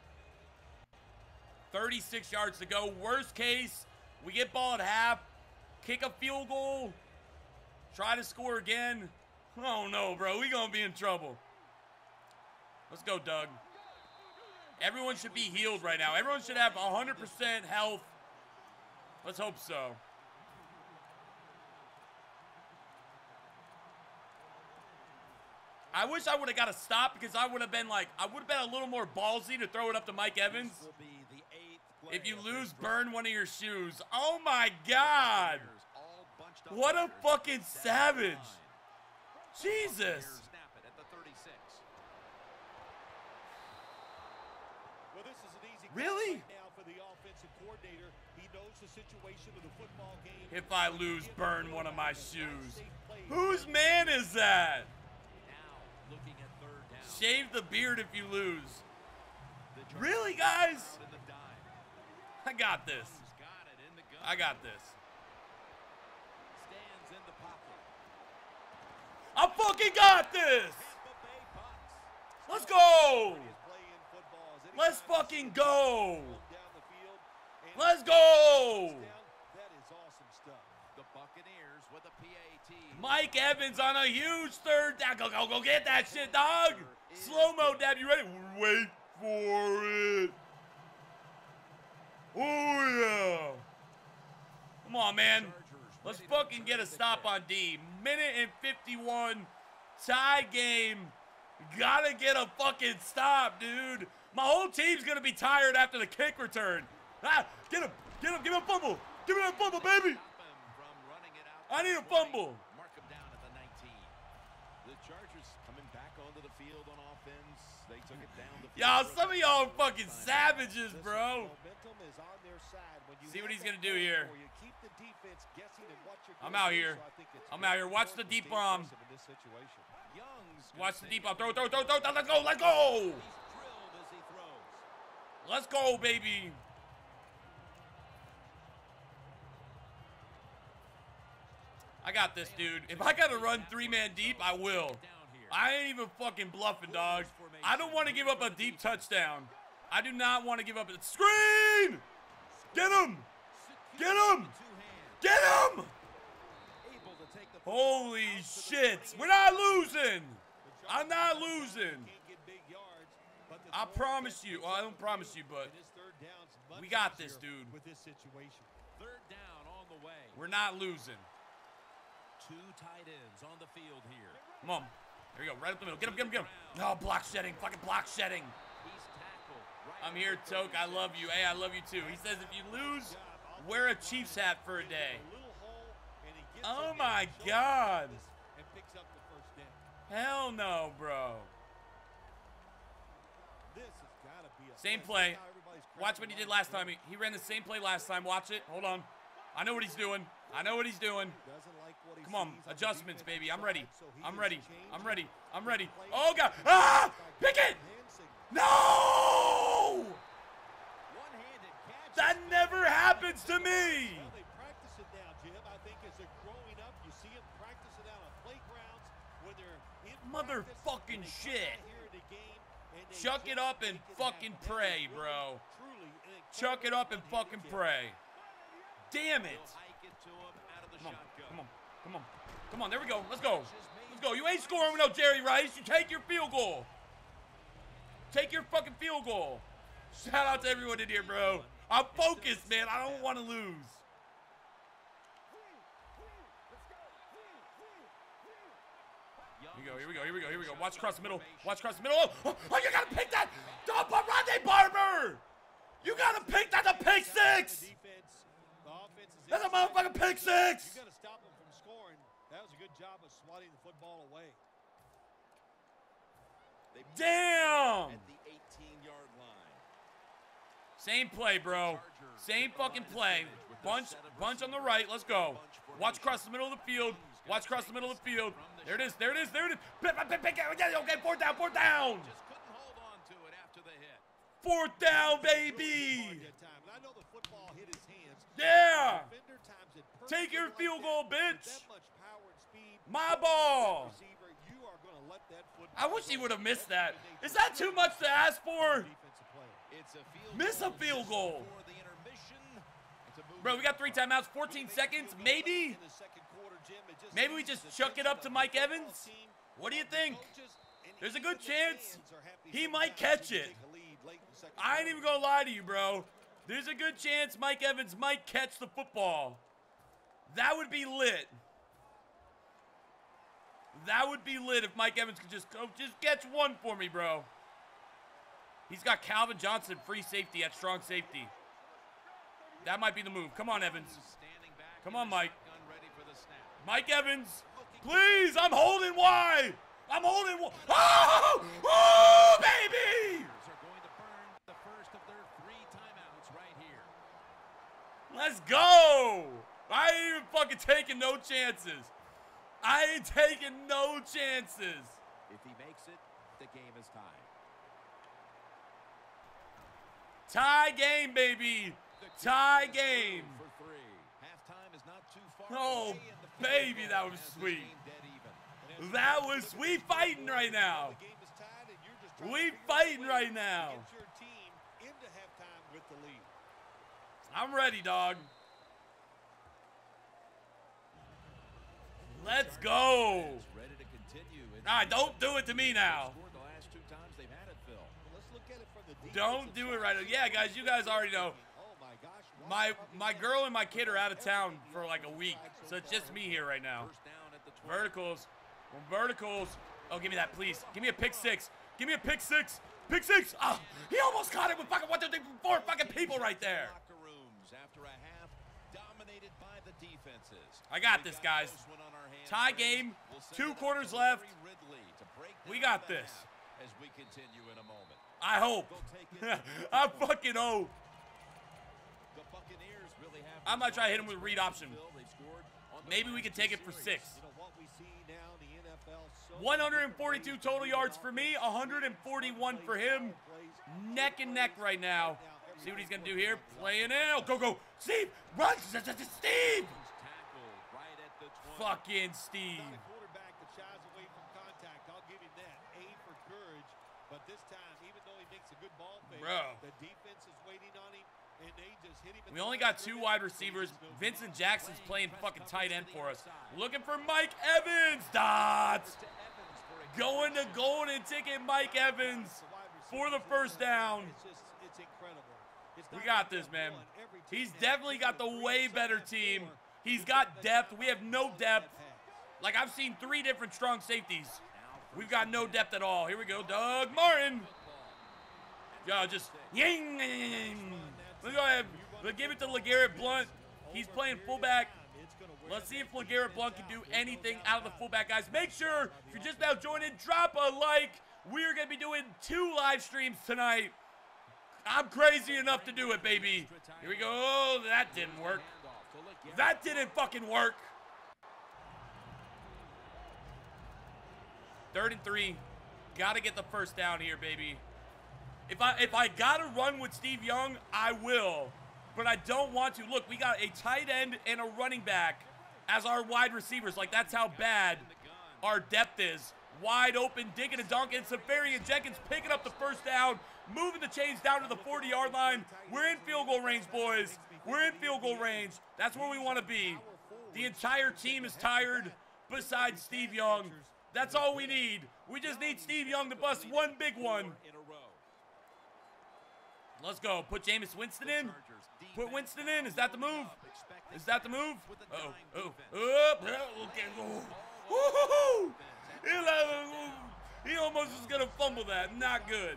A: 36 yards to go. Worst case, we get ball at half, kick a field goal, try to score again. Oh no, bro, we gonna be in trouble. Let's go, Doug. Everyone should be healed right now. Everyone should have 100% health. Let's hope so. I wish I would have got a stop because I would have been a little more ballsy to throw it up to Mike Evans. If you lose, burn one of your shoes. Oh my God. What a fucking savage. Jesus.
B: Well, this is an easy
A: Really?
B: right now for the offensive coordinator. He knows the situation of the football game.
A: If I lose, burn one of my shoes. Whose man is that?
B: Looking at third down.
A: Shave the beard if you lose. Really, guys? I got this. I got this.
B: Stands in the pocket.
A: I fucking got this. Let's go. Let's fucking go. Let's go.
B: That is awesome stuff. The Buccaneers with a PAT.
A: Mike Evans on a huge third down. Go get that shit, dog. Slow-mo, Dab. You ready? Wait for it. Oh, yeah. Come on, man. Let's fucking get a stop on D. Minute and 51. Tie game. Gotta get a fucking stop, dude. My whole team's gonna be tired after the kick return. Ah, get him. Get him. Give him a fumble. Give me that fumble, baby. I need a fumble.
B: Mark him down at the 19. The Chargers coming back onto the field on offense. They took it down the field.
A: Y'all, some of y'all are fucking savages, bro.
B: Momentum is on their side. When you
A: See what
B: have
A: he's
B: that
A: going to do
B: going
A: here.
B: for you, keep the defense guessing at what you're
A: I'm
B: gonna
A: out
B: do,
A: here.
B: so I think it's
A: I'm
B: very
A: out here. Watch the
B: important to
A: deep
B: stay
A: bomb.
B: aggressive in this situation.
C: Young's gonna
A: Watch the
C: take
A: deep
C: it.
A: bomb. Throw. Let's go. Let's go.
C: He's drilled as he throws.
A: Let's go, baby. I got this, dude. If I got to run 3-man deep, I will. I ain't even fucking bluffing, dog. I don't want to give up a deep touchdown. I do not want to give up a screen. Get him. Get him. Get him. Holy shit. We're not losing. I'm not losing. I promise you. Well, I don't promise you, but we got this, dude.
B: With this situation.
C: Third down on the way.
A: We're not losing.
C: Two tight ends on the field here.
A: Come on. There we go. Right up the middle. Get him. No, block shedding. Fucking block shedding.
C: He's tackled.
A: I'm here, Toke. I love you. Hey, I love you too. He says if you lose, wear a Chiefs hat for a day. Oh my God.
B: And picks up the first down.
A: Hell no, bro.
B: This has got to be a
A: Same play. Watch what he did last time. He ran the same play last time. Watch it. Hold on. I know what he's doing. Come on. Adjustments, baby. I'm ready. I'm ready. Oh, God. Ah! Pick it! No! That never happens to me!
B: Well, they practice it now, Jim. I think as they're growing up, you see them practice it out on playgrounds when they're in
A: Motherfucking
B: practice,
A: shit.
B: here in the game, and they
A: Chuck it
B: just
A: up and
B: make it
A: fucking
B: happen.
A: pray,
B: That is
A: bro.
B: truly an
A: Chuck it up and
B: incredible
A: fucking
B: kick.
A: pray. Damn it.
C: He'll hike it to him out of the shotgun.
A: Come on. There we go. Let's go. You ain't scoring with no Jerry Rice. You take your field goal. Take your fucking field goal. Shout out to everyone in here, bro. I'm focused, man. I don't want to lose. Here we go. Watch across the middle. Oh, you gotta pick that. Don't put Rondé Barber. You gotta pick that. The pick six. That's a motherfucking pick six.
B: You got to stop them from scoring. That was a good job of swatting the football away.
A: Damn.
C: At the 18-yard line.
A: Same play, bro. Same fucking play. Bunch on the right. Let's go. Watch across the middle of the field. There it is. Pick it. Okay, fourth down.
C: Just couldn't hold on to it after the hit.
A: Fourth down, baby.
B: And I know the football hit his hands.
A: Yeah.
B: Defender times it
A: Take your
B: perfectly
A: field
B: like
A: goal,
B: that.
A: bitch.
B: With that much power and speed,
A: My ball.
B: receiver, you are going to let that football
A: I wish he
B: go.
A: would have missed that.
B: That's
A: Is that too much to ask for?
B: defensive player.
C: It's a field
A: Miss a
C: goal
A: field
C: just
A: goal.
C: before the intermission to move
A: Bro, we got 3 timeouts, 14 seconds. Maybe.
B: In the second quarter, Jim, it just
A: Maybe we
B: seems
A: just
B: as a
A: chuck it up to
B: tension
A: Mike
B: on the
A: Evans?
B: football team,
A: What do you
B: on the
A: think?
B: coaches, and
A: There's a
B: even
A: good
B: the
A: chance
B: fans are happy
A: he might
B: sometimes
A: catch
B: when
A: it.
B: they take a lead late in the second
A: I ain't
B: quarter.
A: even gonna lie to you, bro. There's a good chance Mike Evans might catch the football. That would be lit. That would be lit if Mike Evans could just catch one for me, bro. He's got Calvin Johnson, free safety at strong safety. That might be the move. Come on, Evans.
C: standing back.
A: Come
C: in
A: on,
C: the
A: Mike.
C: shotgun, ready for the snap.
A: Mike Evans, please. I'm holding wide. Oh, baby.
C: Bears are going to burn the first of their 3 timeouts right here.
A: Let's go. I ain't even fucking taking no chances.
C: If he makes it, the game is tied.
A: Tie game, baby. Tie game.
C: For 3. Halftime is not too far
A: Oh,
C: away, and the
A: baby,
C: field
A: that
C: goal
A: was
C: has this
A: sweet.
C: game dead even.
A: That was sweet fighting right now.
B: The game is tied, and you're just trying
A: We
B: to figure out a
A: fighting
B: way
A: right
B: to
A: now.
B: Get your team into halftime with the lead.
A: I'm ready, dog. Let's go.
C: Ready to continue.
A: All right, don't do it to me now.
C: Scored the last 2 times they've had it, Phil.
B: Let's look at it from the
A: Don't
B: defensive
A: do it
B: side.
A: right. Yeah, guys, you guys already know.
B: Oh my gosh.
A: My girl and my kid are out of town for like a week, so it's just me here right now.
C: First down at the 20.
A: Verticals. Verticals. Oh, give me that, please. Give me a pick 6. Give me a pick 6. Pick 6. Oh, he almost caught it with fucking 1, 2, 3, 4 fucking people right there.
C: Locker rooms after a half dominated by the defenses.
A: I got this, guys. Tie game. 2 quarters left. We got this.
C: As we continue in a moment.
A: I hope. I fucking hope.
C: Buccaneers really have
A: I might try to hit him with a read option.
C: They scored on the
A: Maybe we can take it for
C: series.
A: 6.
B: You know what we see now in the NFL, so
A: 142 total yards for me, 141 for him. Neck and neck right now. See what he's going to do here. Playing out. Go, go. Steve, run. Steve.
C: He's tackled right at the 20.
A: Fucking Steve.
B: Not a quarterback that shies away from contact. I'll give him that. A for courage. But this time, even though he makes a good ball fake,
A: Bro.
B: the defense is waiting on him, and they just hit him.
A: We only got 2 wide receivers. Vincent Jackson's playing fucking tight end for us. Looking for Mike Evans. Dots. Going to golden ticket Mike Evans for the first down.
B: It's incredible.
A: We got this, man. He's definitely got the way better team. He's got depth. We have no depth. Like, I've seen 3 different strong safeties. We've got no depth at all. Here we go. Doug Martin. Yo, just ying. Let's go ahead. Let's give it to LeGarrette Blount. He's playing fullback. Let's see if LeGarrette Blount can do anything out of the fullback, guys. Make sure, if you're just now joining, drop a like. We're going to be doing 2 live streams tonight. I'm crazy enough to do it, baby. Here we go. Oh, that didn't work. That didn't fucking work. 3rd and 3. Got to get the first down here, baby. If I got to run with Steve Young, I will. But I don't want to. Look, we got a tight end and a running back as our wide receivers. Like, that's how bad our depth is. Wide open, digging and dunking. Safarian Jenkins picking up the first down, moving the chains down to the 40-yard line. We're in field goal range, boys. We're in field goal range. That's where we want to be. The entire team is tired besides Steve Young. That's all we need. We just need Steve Young to bust one big one. Let's go. Put Jameis Winston in. Put Winston in. Is that the move? Is that the move? Uh-oh. Okay. Woo-hoo-hoo. He almost was going to fumble that. Not good.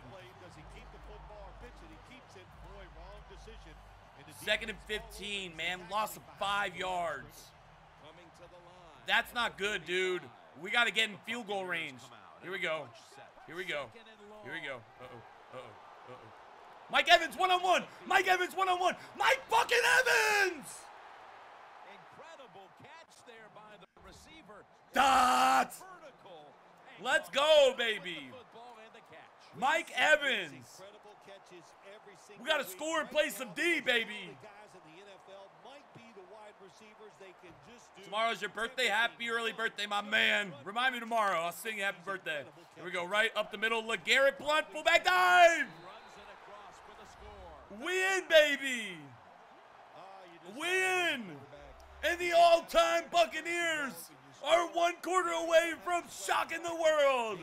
A: 2nd and 15, man. Loss of 5 yards. That's not good, dude. We got to get in field goal range. Here we go. Here we go. Here we go. Uh-oh. Uh-oh. Uh-oh. Mike Evans, one-on-one. Mike Evans, one-on-one. Mike fucking Evans!
C: Incredible catch there by the receiver.
A: Dot! Let's go, baby. Mike Evans. We got to score and play some D, baby. Tomorrow's your birthday. Happy early birthday, my man. Remind me tomorrow. I'll sing you happy birthday. Here we go. Right up the middle. LeGarrette Blount. Fullback dive. Win, baby. Win. And the all-time Buccaneers are 1 quarter away from shocking the world.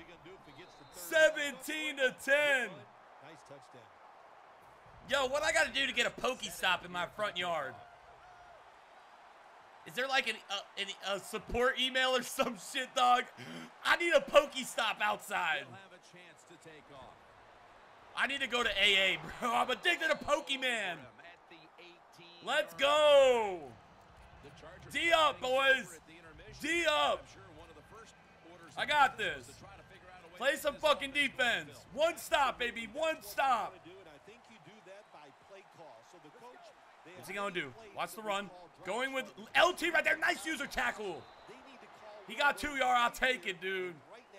A: 17-10.
B: Nice touchdown.
A: Yo, what I got to do to get a Pokestop in my front yard? Is there like a support email or some shit, dog? I need a Pokestop outside. I need to go to AA, bro. I'm addicted to Pokemon. Let's go. D up, boys. D up. I got this. Play some fucking defense. 1 stop, baby. 1 stop. What's he gonna do? Watch the run. Going with LT right there. Nice user tackle. He got 2 yards. I'll take it, dude.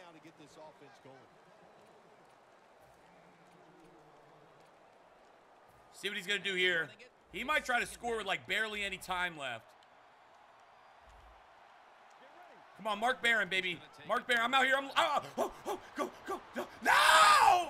A: See what he's gonna do here. He might try to score with like barely any time left. Come on, Mark Barron, baby. Mark Barron, I'm out here. Go. No!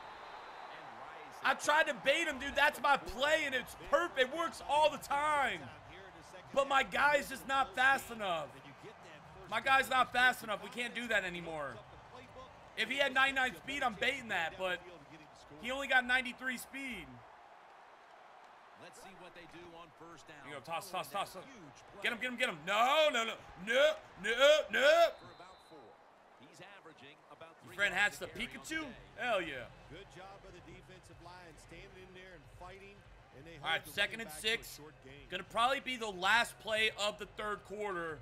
A: I tried to bait him, dude. That's my play, and it's perfect. It works all the time. But my guy's just not fast enough. My guy's not fast enough. We can't do that anymore. If he had 99 speed, I'm baiting that, but he only got 93 speed.
C: Let's see what they do on first down.
A: Here you go, toss. Get him. No.
C: For about 4. He's averaging about 3.
A: Your friend hatched the Pikachu? Hell yeah.
B: Good job by the defensive line, standing in there and fighting. And they
A: All right, 2nd and 6. Gonna probably be the last play of the 3rd quarter.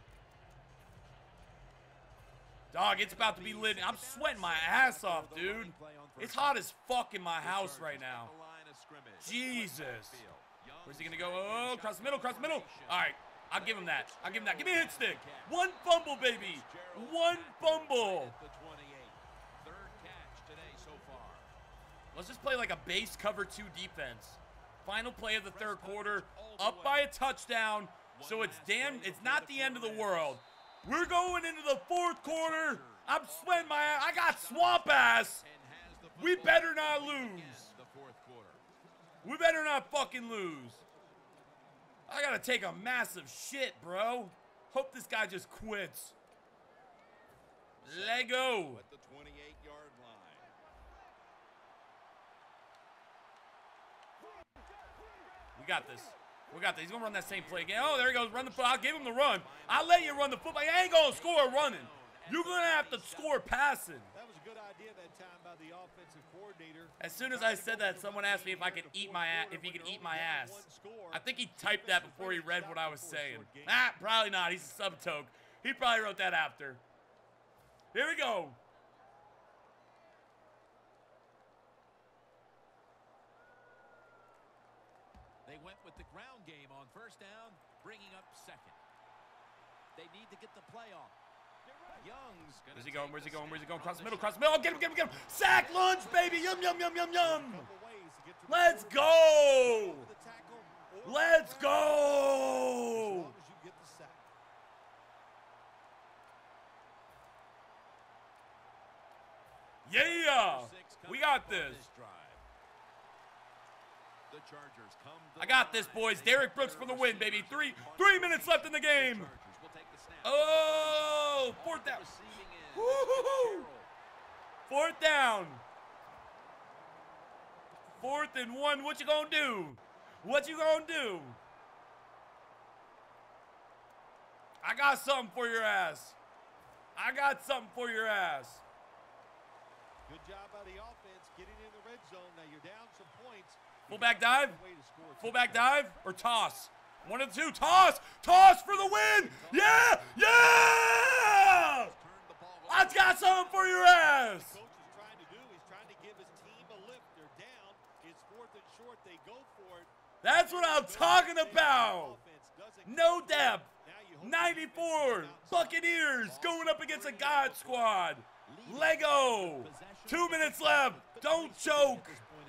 A: Dog, it's about to be lit. I'm sweating my ass off, dude. It's hot as fuck in my house right now. Jesus. Where's he gonna go? Oh, cross the middle, cross the middle. All right, I'll give him that. I'll give him that. Give me a hit stick. One fumble, baby. One fumble.
C: Third catch today so far.
A: Let's just play like a base cover 2 defense. Final play of the third quarter, up by a touchdown. So it's not the end of the world. We're going into the fourth quarter. I'm sweating my ass. I got swamp ass. We better not lose. We better not fucking lose. I gotta take a massive shit, bro. Hope this guy just quits. Lego.
B: At the 28-yard line.
A: We got this. We got this. He's gonna run that same play again. Oh, there he goes. Run the foot. I'll give him the run. I'll let you run the football. You ain't gonna score running. You're gonna have to score passing.
B: That was a good idea that time by the offensive coordinator.
A: As soon as I said that, someone asked me if I could eat my ass, if he could eat my ass. I think he typed that before he read what I was saying. Ah, probably not. He's a subtoke. He probably wrote that after. Here we go.
C: They went with the ground game on first down, bringing up second. They need to get the play off. Young's gonna
A: Where's he going? Where's he going? Where's he going? Cross the middle. Cross the middle. Oh, get him! Get him! Get him! Sack lunch, baby! Yum yum yum yum yum. Let's go! Let's go! Yeah! We got this.
C: The Chargers come to
A: I got this, boys. Derek Brooks for the win, baby. Three minutes left in the game. Oh, fourth down. Woo-hoo-hoo. Fourth down. 4th and 1. What you gonna do? What you gonna do? I got something for your ass. I got something for your ass.
B: Good job by the offense getting in the red zone. Now you're down some points.
A: Fullback dive? Fullback dive or toss? 1 and 2. Toss! Toss for the win! Yeah! Yeah! I got something for your ass!
B: Coach is trying to do, he's trying to give his team a lift. They're down. It's 4th and short. They go for it.
A: That's what I'm talking about. No depth. 94 Buccaneers going up against a God squad. Lego. 2 minutes left. Don't choke.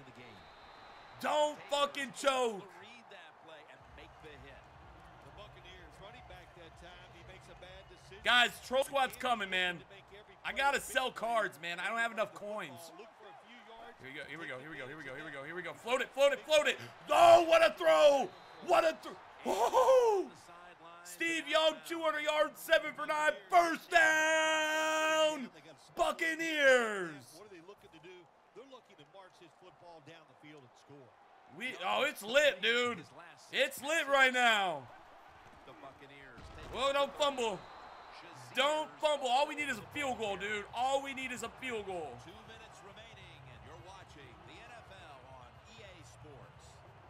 A: Don't fucking choke.
C: read that play and make the hit.
B: The Buccaneers running back that time. He makes a bad decision.
A: Guys, Troll Squad's coming, man. I gotta sell cards, man. I don't have enough coins. Here we go, here we go, here we go, here we go, here we go, here we go. Float it, float it, float it. Oh, what a throw! What a throw! Oh! Steve Young, 200 yards, 7 for 9. First down! Buccaneers!
B: What are they looking to do? They're looking to march this football down the field and score.
A: Oh, it's lit, dude. It's lit right now.
C: The Buccaneers.
A: Whoa, don't fumble. Don't fumble. All we need is a field goal, dude. All we need is a field goal.
C: 2 minutes remaining, and you're watching the NFL on EA Sports.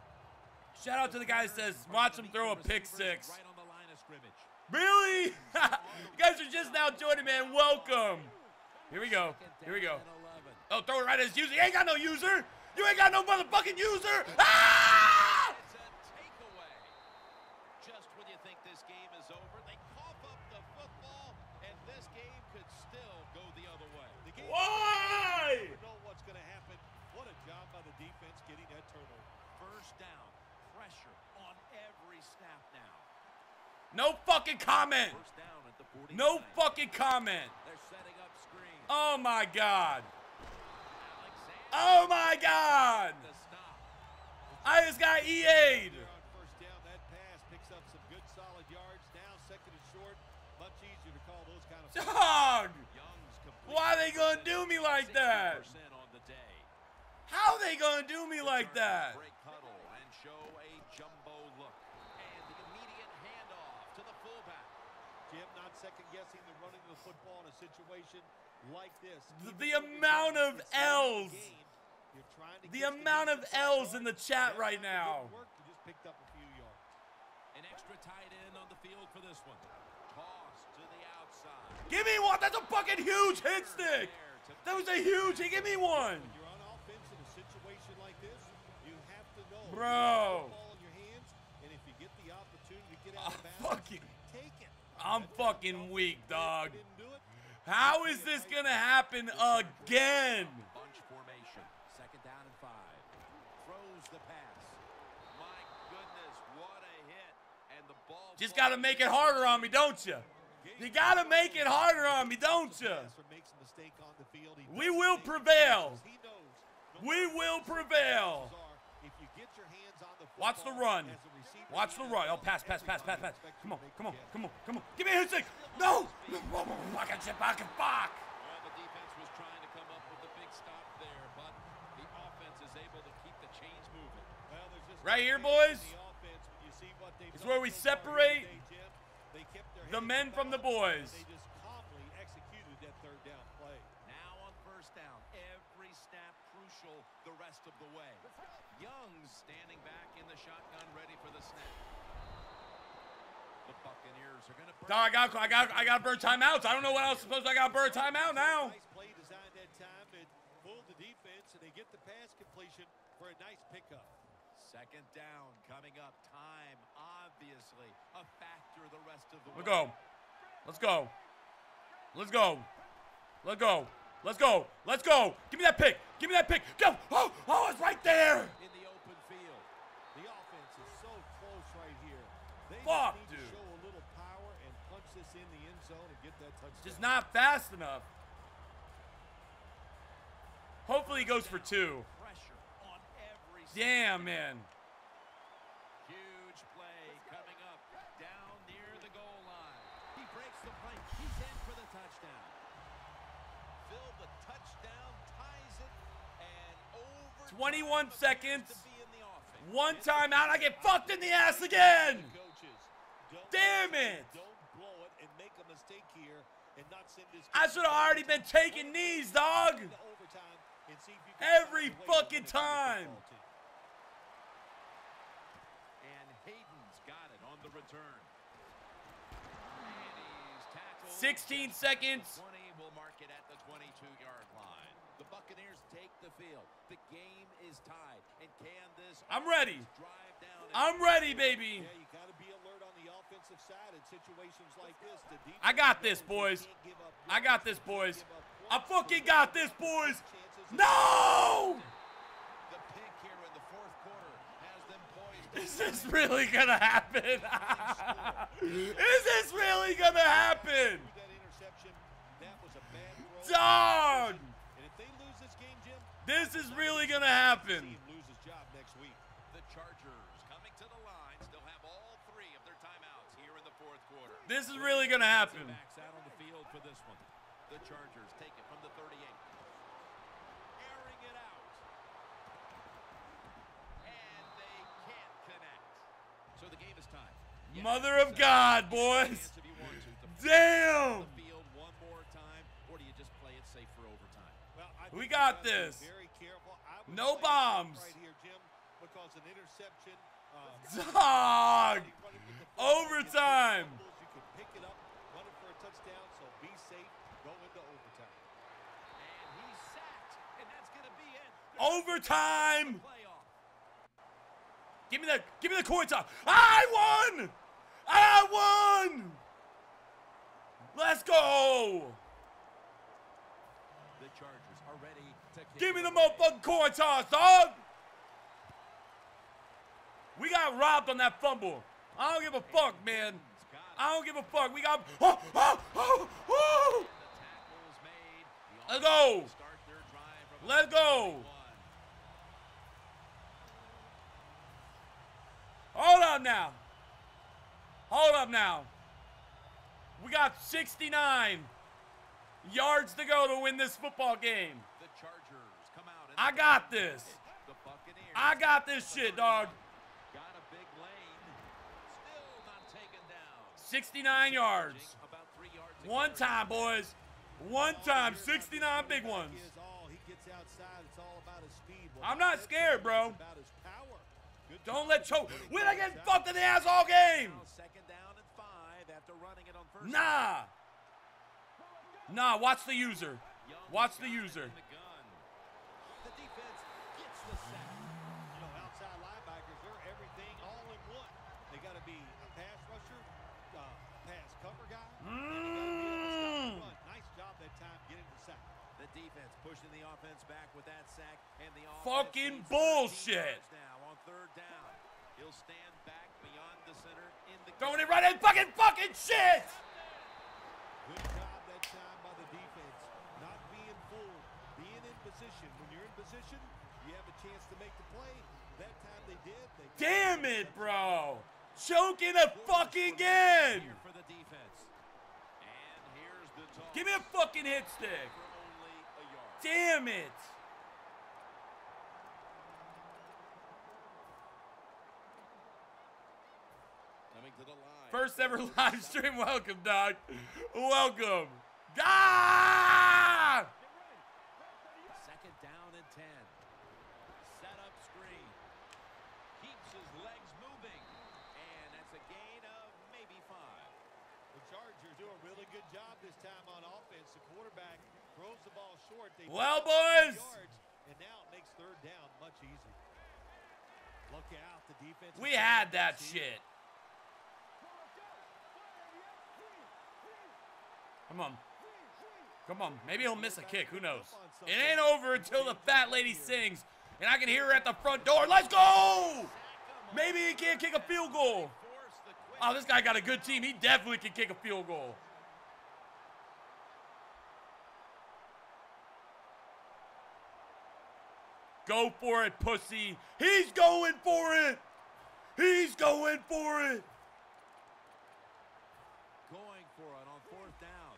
A: Shout out to the guy that says, watch him throw a pick six.
C: Right on the line of scrimmage.
A: Really? You guys are just now joining, man. Welcome. Here we go. Here we go. Oh, throw it right at his user. You ain't got no user. You ain't got no motherfucking user. Ah!
C: It's a takeaway. Just when you think this game is over, they cough up the football, and this game could still go the other way.
B: The game
A: Why?
B: You know what's going to happen. What a job by the defense getting that turnover.
C: First down, pressure on every snap now.
A: No fucking comment.
C: First down at the 49.
A: No fucking comment.
C: They're setting up screen.
A: Oh my God.
C: Alexander
A: Oh my God.
C: the stop.
A: I just got EA'd.
B: There on first down, that pass picks up some good solid yards. Now 2nd and short. Much easier to call those kind of
A: Dog.
C: Young's complete.
A: Why they gonna do me like that?
C: 60% on the day.
A: How they gonna do me like that?
C: Break huddle and show a jumbo look. And the immediate handoff to the fullback.
B: Jim, not second-guessing the running of the football in a situation like this.
A: The amount of L's. The amount of L's in the chat right now.
B: Just picked up a few yards.
C: An extra tight end on the field for this one. Toss to the outside.
A: Give me one. That's a fucking huge hit stick. That was a huge hit. Give me one.
B: When you're on offense in a situation like this, you have to know
A: Bro.
B: the ball in your hands,
A: I'm fucking weak, dog. How is this gonna happen again?
C: Bunch formation. Second down and 5. Throws the pass. My goodness, what a hit. And the ball
A: Just gotta make it harder on me, don't you? You gotta make it harder on me, don't you? We will prevail. We will prevail. Watch the run. Watch the run. Oh, pass. Come on. Give me a hit stick. No. Fucking shit, fuck.
C: Well, the defense was trying to come up with a big stop there, but the offense is able to keep the chains moving.
A: Right here, boys. It's where we separate the men from the boys.
B: They just calmly executed that third down play.
C: Now on first down, every snap crucial the rest of the way. Young's standing back in the shotgun, ready for the snap. The Buccaneers are going to burn.
A: I got to burn timeouts. I don't know what else supposed I got to burn timeout now.
B: Nice play designed that time and fooled the defense, and they get the pass completion for a nice pickup.
C: Second down coming up. Time, obviously, a factor the rest of the way. Let's go. Give me that pick. Go. Oh, it's right there. In the open field.
B: The offense is so close right here. They
A: Fuck,
B: just need
A: dude.
B: to show a little power and punch this in the end zone and get that touchdown.
A: Just not fast enough. Hopefully he goes for 2.
C: Pressure on every
A: Damn, man.
C: Huge play coming up down near the goal line. He breaks the play. He's in for the touchdown. Phil, the touchdown ties it, and over
A: 21 seconds.
C: to be in the offense.
A: One timeout. I get fucked in the ass again.
B: Coaches, don't
A: Damn it.
B: Don't blow it and make a mistake here and not send this.
A: I should have already been taking knees, dog.
B: into overtime and see if you can
A: Every
B: find a way to
A: fucking
B: win it for the
A: time.
B: football team.
C: And Hayden's got it on the return. And he's tackled.
A: 16 seconds.
C: 20 will mark it at the 22-yard line. The Buccaneers take the field. The game is tied. And can this
A: I'm ready.
C: drive down?
A: I'm ready, baby.
B: Yeah, you got to be alert on the offensive side in situations like this. The defense
A: I got this,
B: knows they
A: boys.
B: can't give up
A: I got this, boys.
B: give up
A: I
B: points.
A: fucking got this, boys.
B: Chances of-
A: No!
C: The pick here in the fourth quarter has them poised.
A: Is this really gonna happen? Is this really gonna happen?
B: Through that interception, that was a bad throw.
A: Dog!
B: And if they lose this game, Jim,
A: This is really gonna happen.
B: team lose his job next week.
C: The Chargers coming to the line still have all 3 of their timeouts here in the fourth quarter.
A: This is really gonna happen.
C: Backs out on the field for this one. The Chargers take it from the 38. Airing it out. And they can't connect. So the game is tied. Yeah,
A: Mother of God, boys.
C: chance if you want to
A: Damn!
C: the field one more time, or do you just play it safe for overtime?
B: Well, I
A: We
B: think you
A: got
B: gotta be
A: this.
B: Very careful. I would
A: No
B: play it
A: bombs.
B: right here, Jim, because an interception.
A: Dog!
B: running with the football,
A: Overtime.
B: if you can pick it up, run it for a touchdown. So be safe. Go into overtime.
C: And he's sacked, and that's going to be it.
A: Overtime!
C: Playoff.
A: Give me the coin toss. I won! Let's go!
C: The Chargers are ready to kick
A: Give me
C: it
A: the
C: away.
A: motherfucking coin toss, dog! We got robbed on that fumble. I don't give a fuck, man. I don't give a fuck. We got.
C: The tackles made. The
A: Let's go.
C: offense start their drive from
A: Let's
C: about
A: go.
C: 31.
A: Hold up now. We got 69 yards to go to win this football game.
C: The Chargers come out.
A: I got this.
C: The Buccaneers
A: I got this shit, dog.
C: got a big lane. Still not taken down.
A: 69 yards.
C: About 3 yards. a
A: One
C: carry.
A: time, boys. One time. 69 big ones.
B: He gets outside. It's all about his speed.
A: I'm not scared, bro.
B: It's about his power. Good
A: Don't
B: job.
A: let choke. We're not getting fucked in the ass all game.
C: Now second down and 5 after running it on first.
A: Nah, watch the user.
C: Young
A: Watch the
C: got it
A: user.
C: in the gun. The defense gets the sack.
B: You know, outside linebackers, they're everything all in one. They got to be a pass rusher, a pass cover guy,
C: And the offense
A: Fucking
C: needs 13
A: bullshit.
C: yards now on third down. He'll stand back beyond the center in the
A: Throwing it right in fucking shit!
B: Good job that time by the defense. Not being fooled. Being in position. When you're in position, you have a chance to make the play. That time they did.
A: Damn it, bro! Choking a fucking game!
C: Here for the defense. And here's the toss.
A: Give me a fucking hit stick!
C: For only a yard.
A: Damn it!
C: Coming to the line.
A: First ever live stream. Welcome, dog. Welcome. Ah!
C: Second down and 10. Set up screen. Keeps his legs moving. And that's a gain of maybe 5.
B: The Chargers do a really good job this time on offense. The quarterback throws the ball short. They
A: Well,
B: pick up 2
A: boys.
B: yards, and now it makes third down much easier. Look out, the defense.
A: We had that shit. Come on. Come on. Maybe he'll miss a kick. Who knows? It ain't over until the fat lady sings. And I can hear her at the front door. Let's go! Maybe he can't kick a field goal. Oh, this guy got a good team. He definitely can kick a field goal. Go for it, pussy. He's going for it. He's going for it.
C: Going for it on fourth down.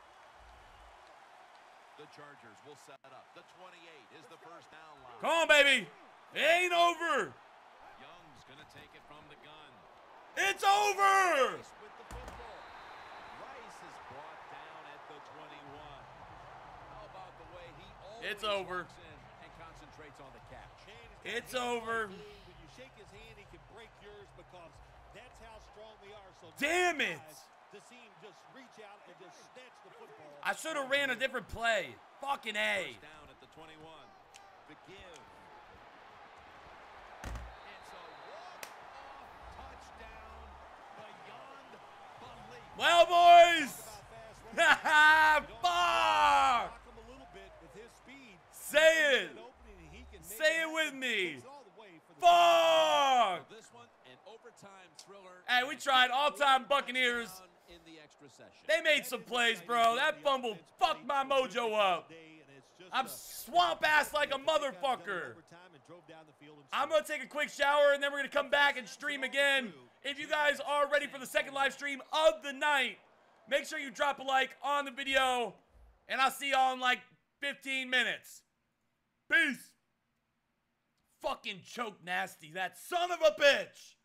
C: The Chargers will set up. The 28 is the first down line.
A: Come on, baby. It ain't over.
C: Young's going to take it from the gun.
A: It's over.
C: Rice with the football. Rice is brought down at the 21. How about the way he always
A: It's over.
C: works in and concentrates on the catch?
A: It's over.
B: When you shake his hand, he can break yours because that's how strong they are. So
A: Damn it.
B: to see him just reach out and just snatch the football.
A: I should have ran a different play. Fucking A.
C: First down at the 21. The give. It's a walk-off touchdown beyond belief.
A: Well, boys.
B: About fast running.
A: Fuck.
B: Block him a little bit with his speed.
A: Say it.
B: An opening and he can make
A: Say it
B: happen.
A: with me.
B: He's all the way for the
A: Fuck.
C: This one, an overtime thriller.
A: Hey, we tried all-time Buccaneers.
C: In the extra session.
A: They made some plays, bro. That fumble fucked my mojo up. I'm swamp ass like a motherfucker. I'm going to take a quick shower, and then we're going to come back and stream again. If you guys are ready for the second live stream of the night, make sure you drop a like on the video, and I'll see y'all in like 15 minutes. Peace. Fucking choke nasty, that son of a bitch.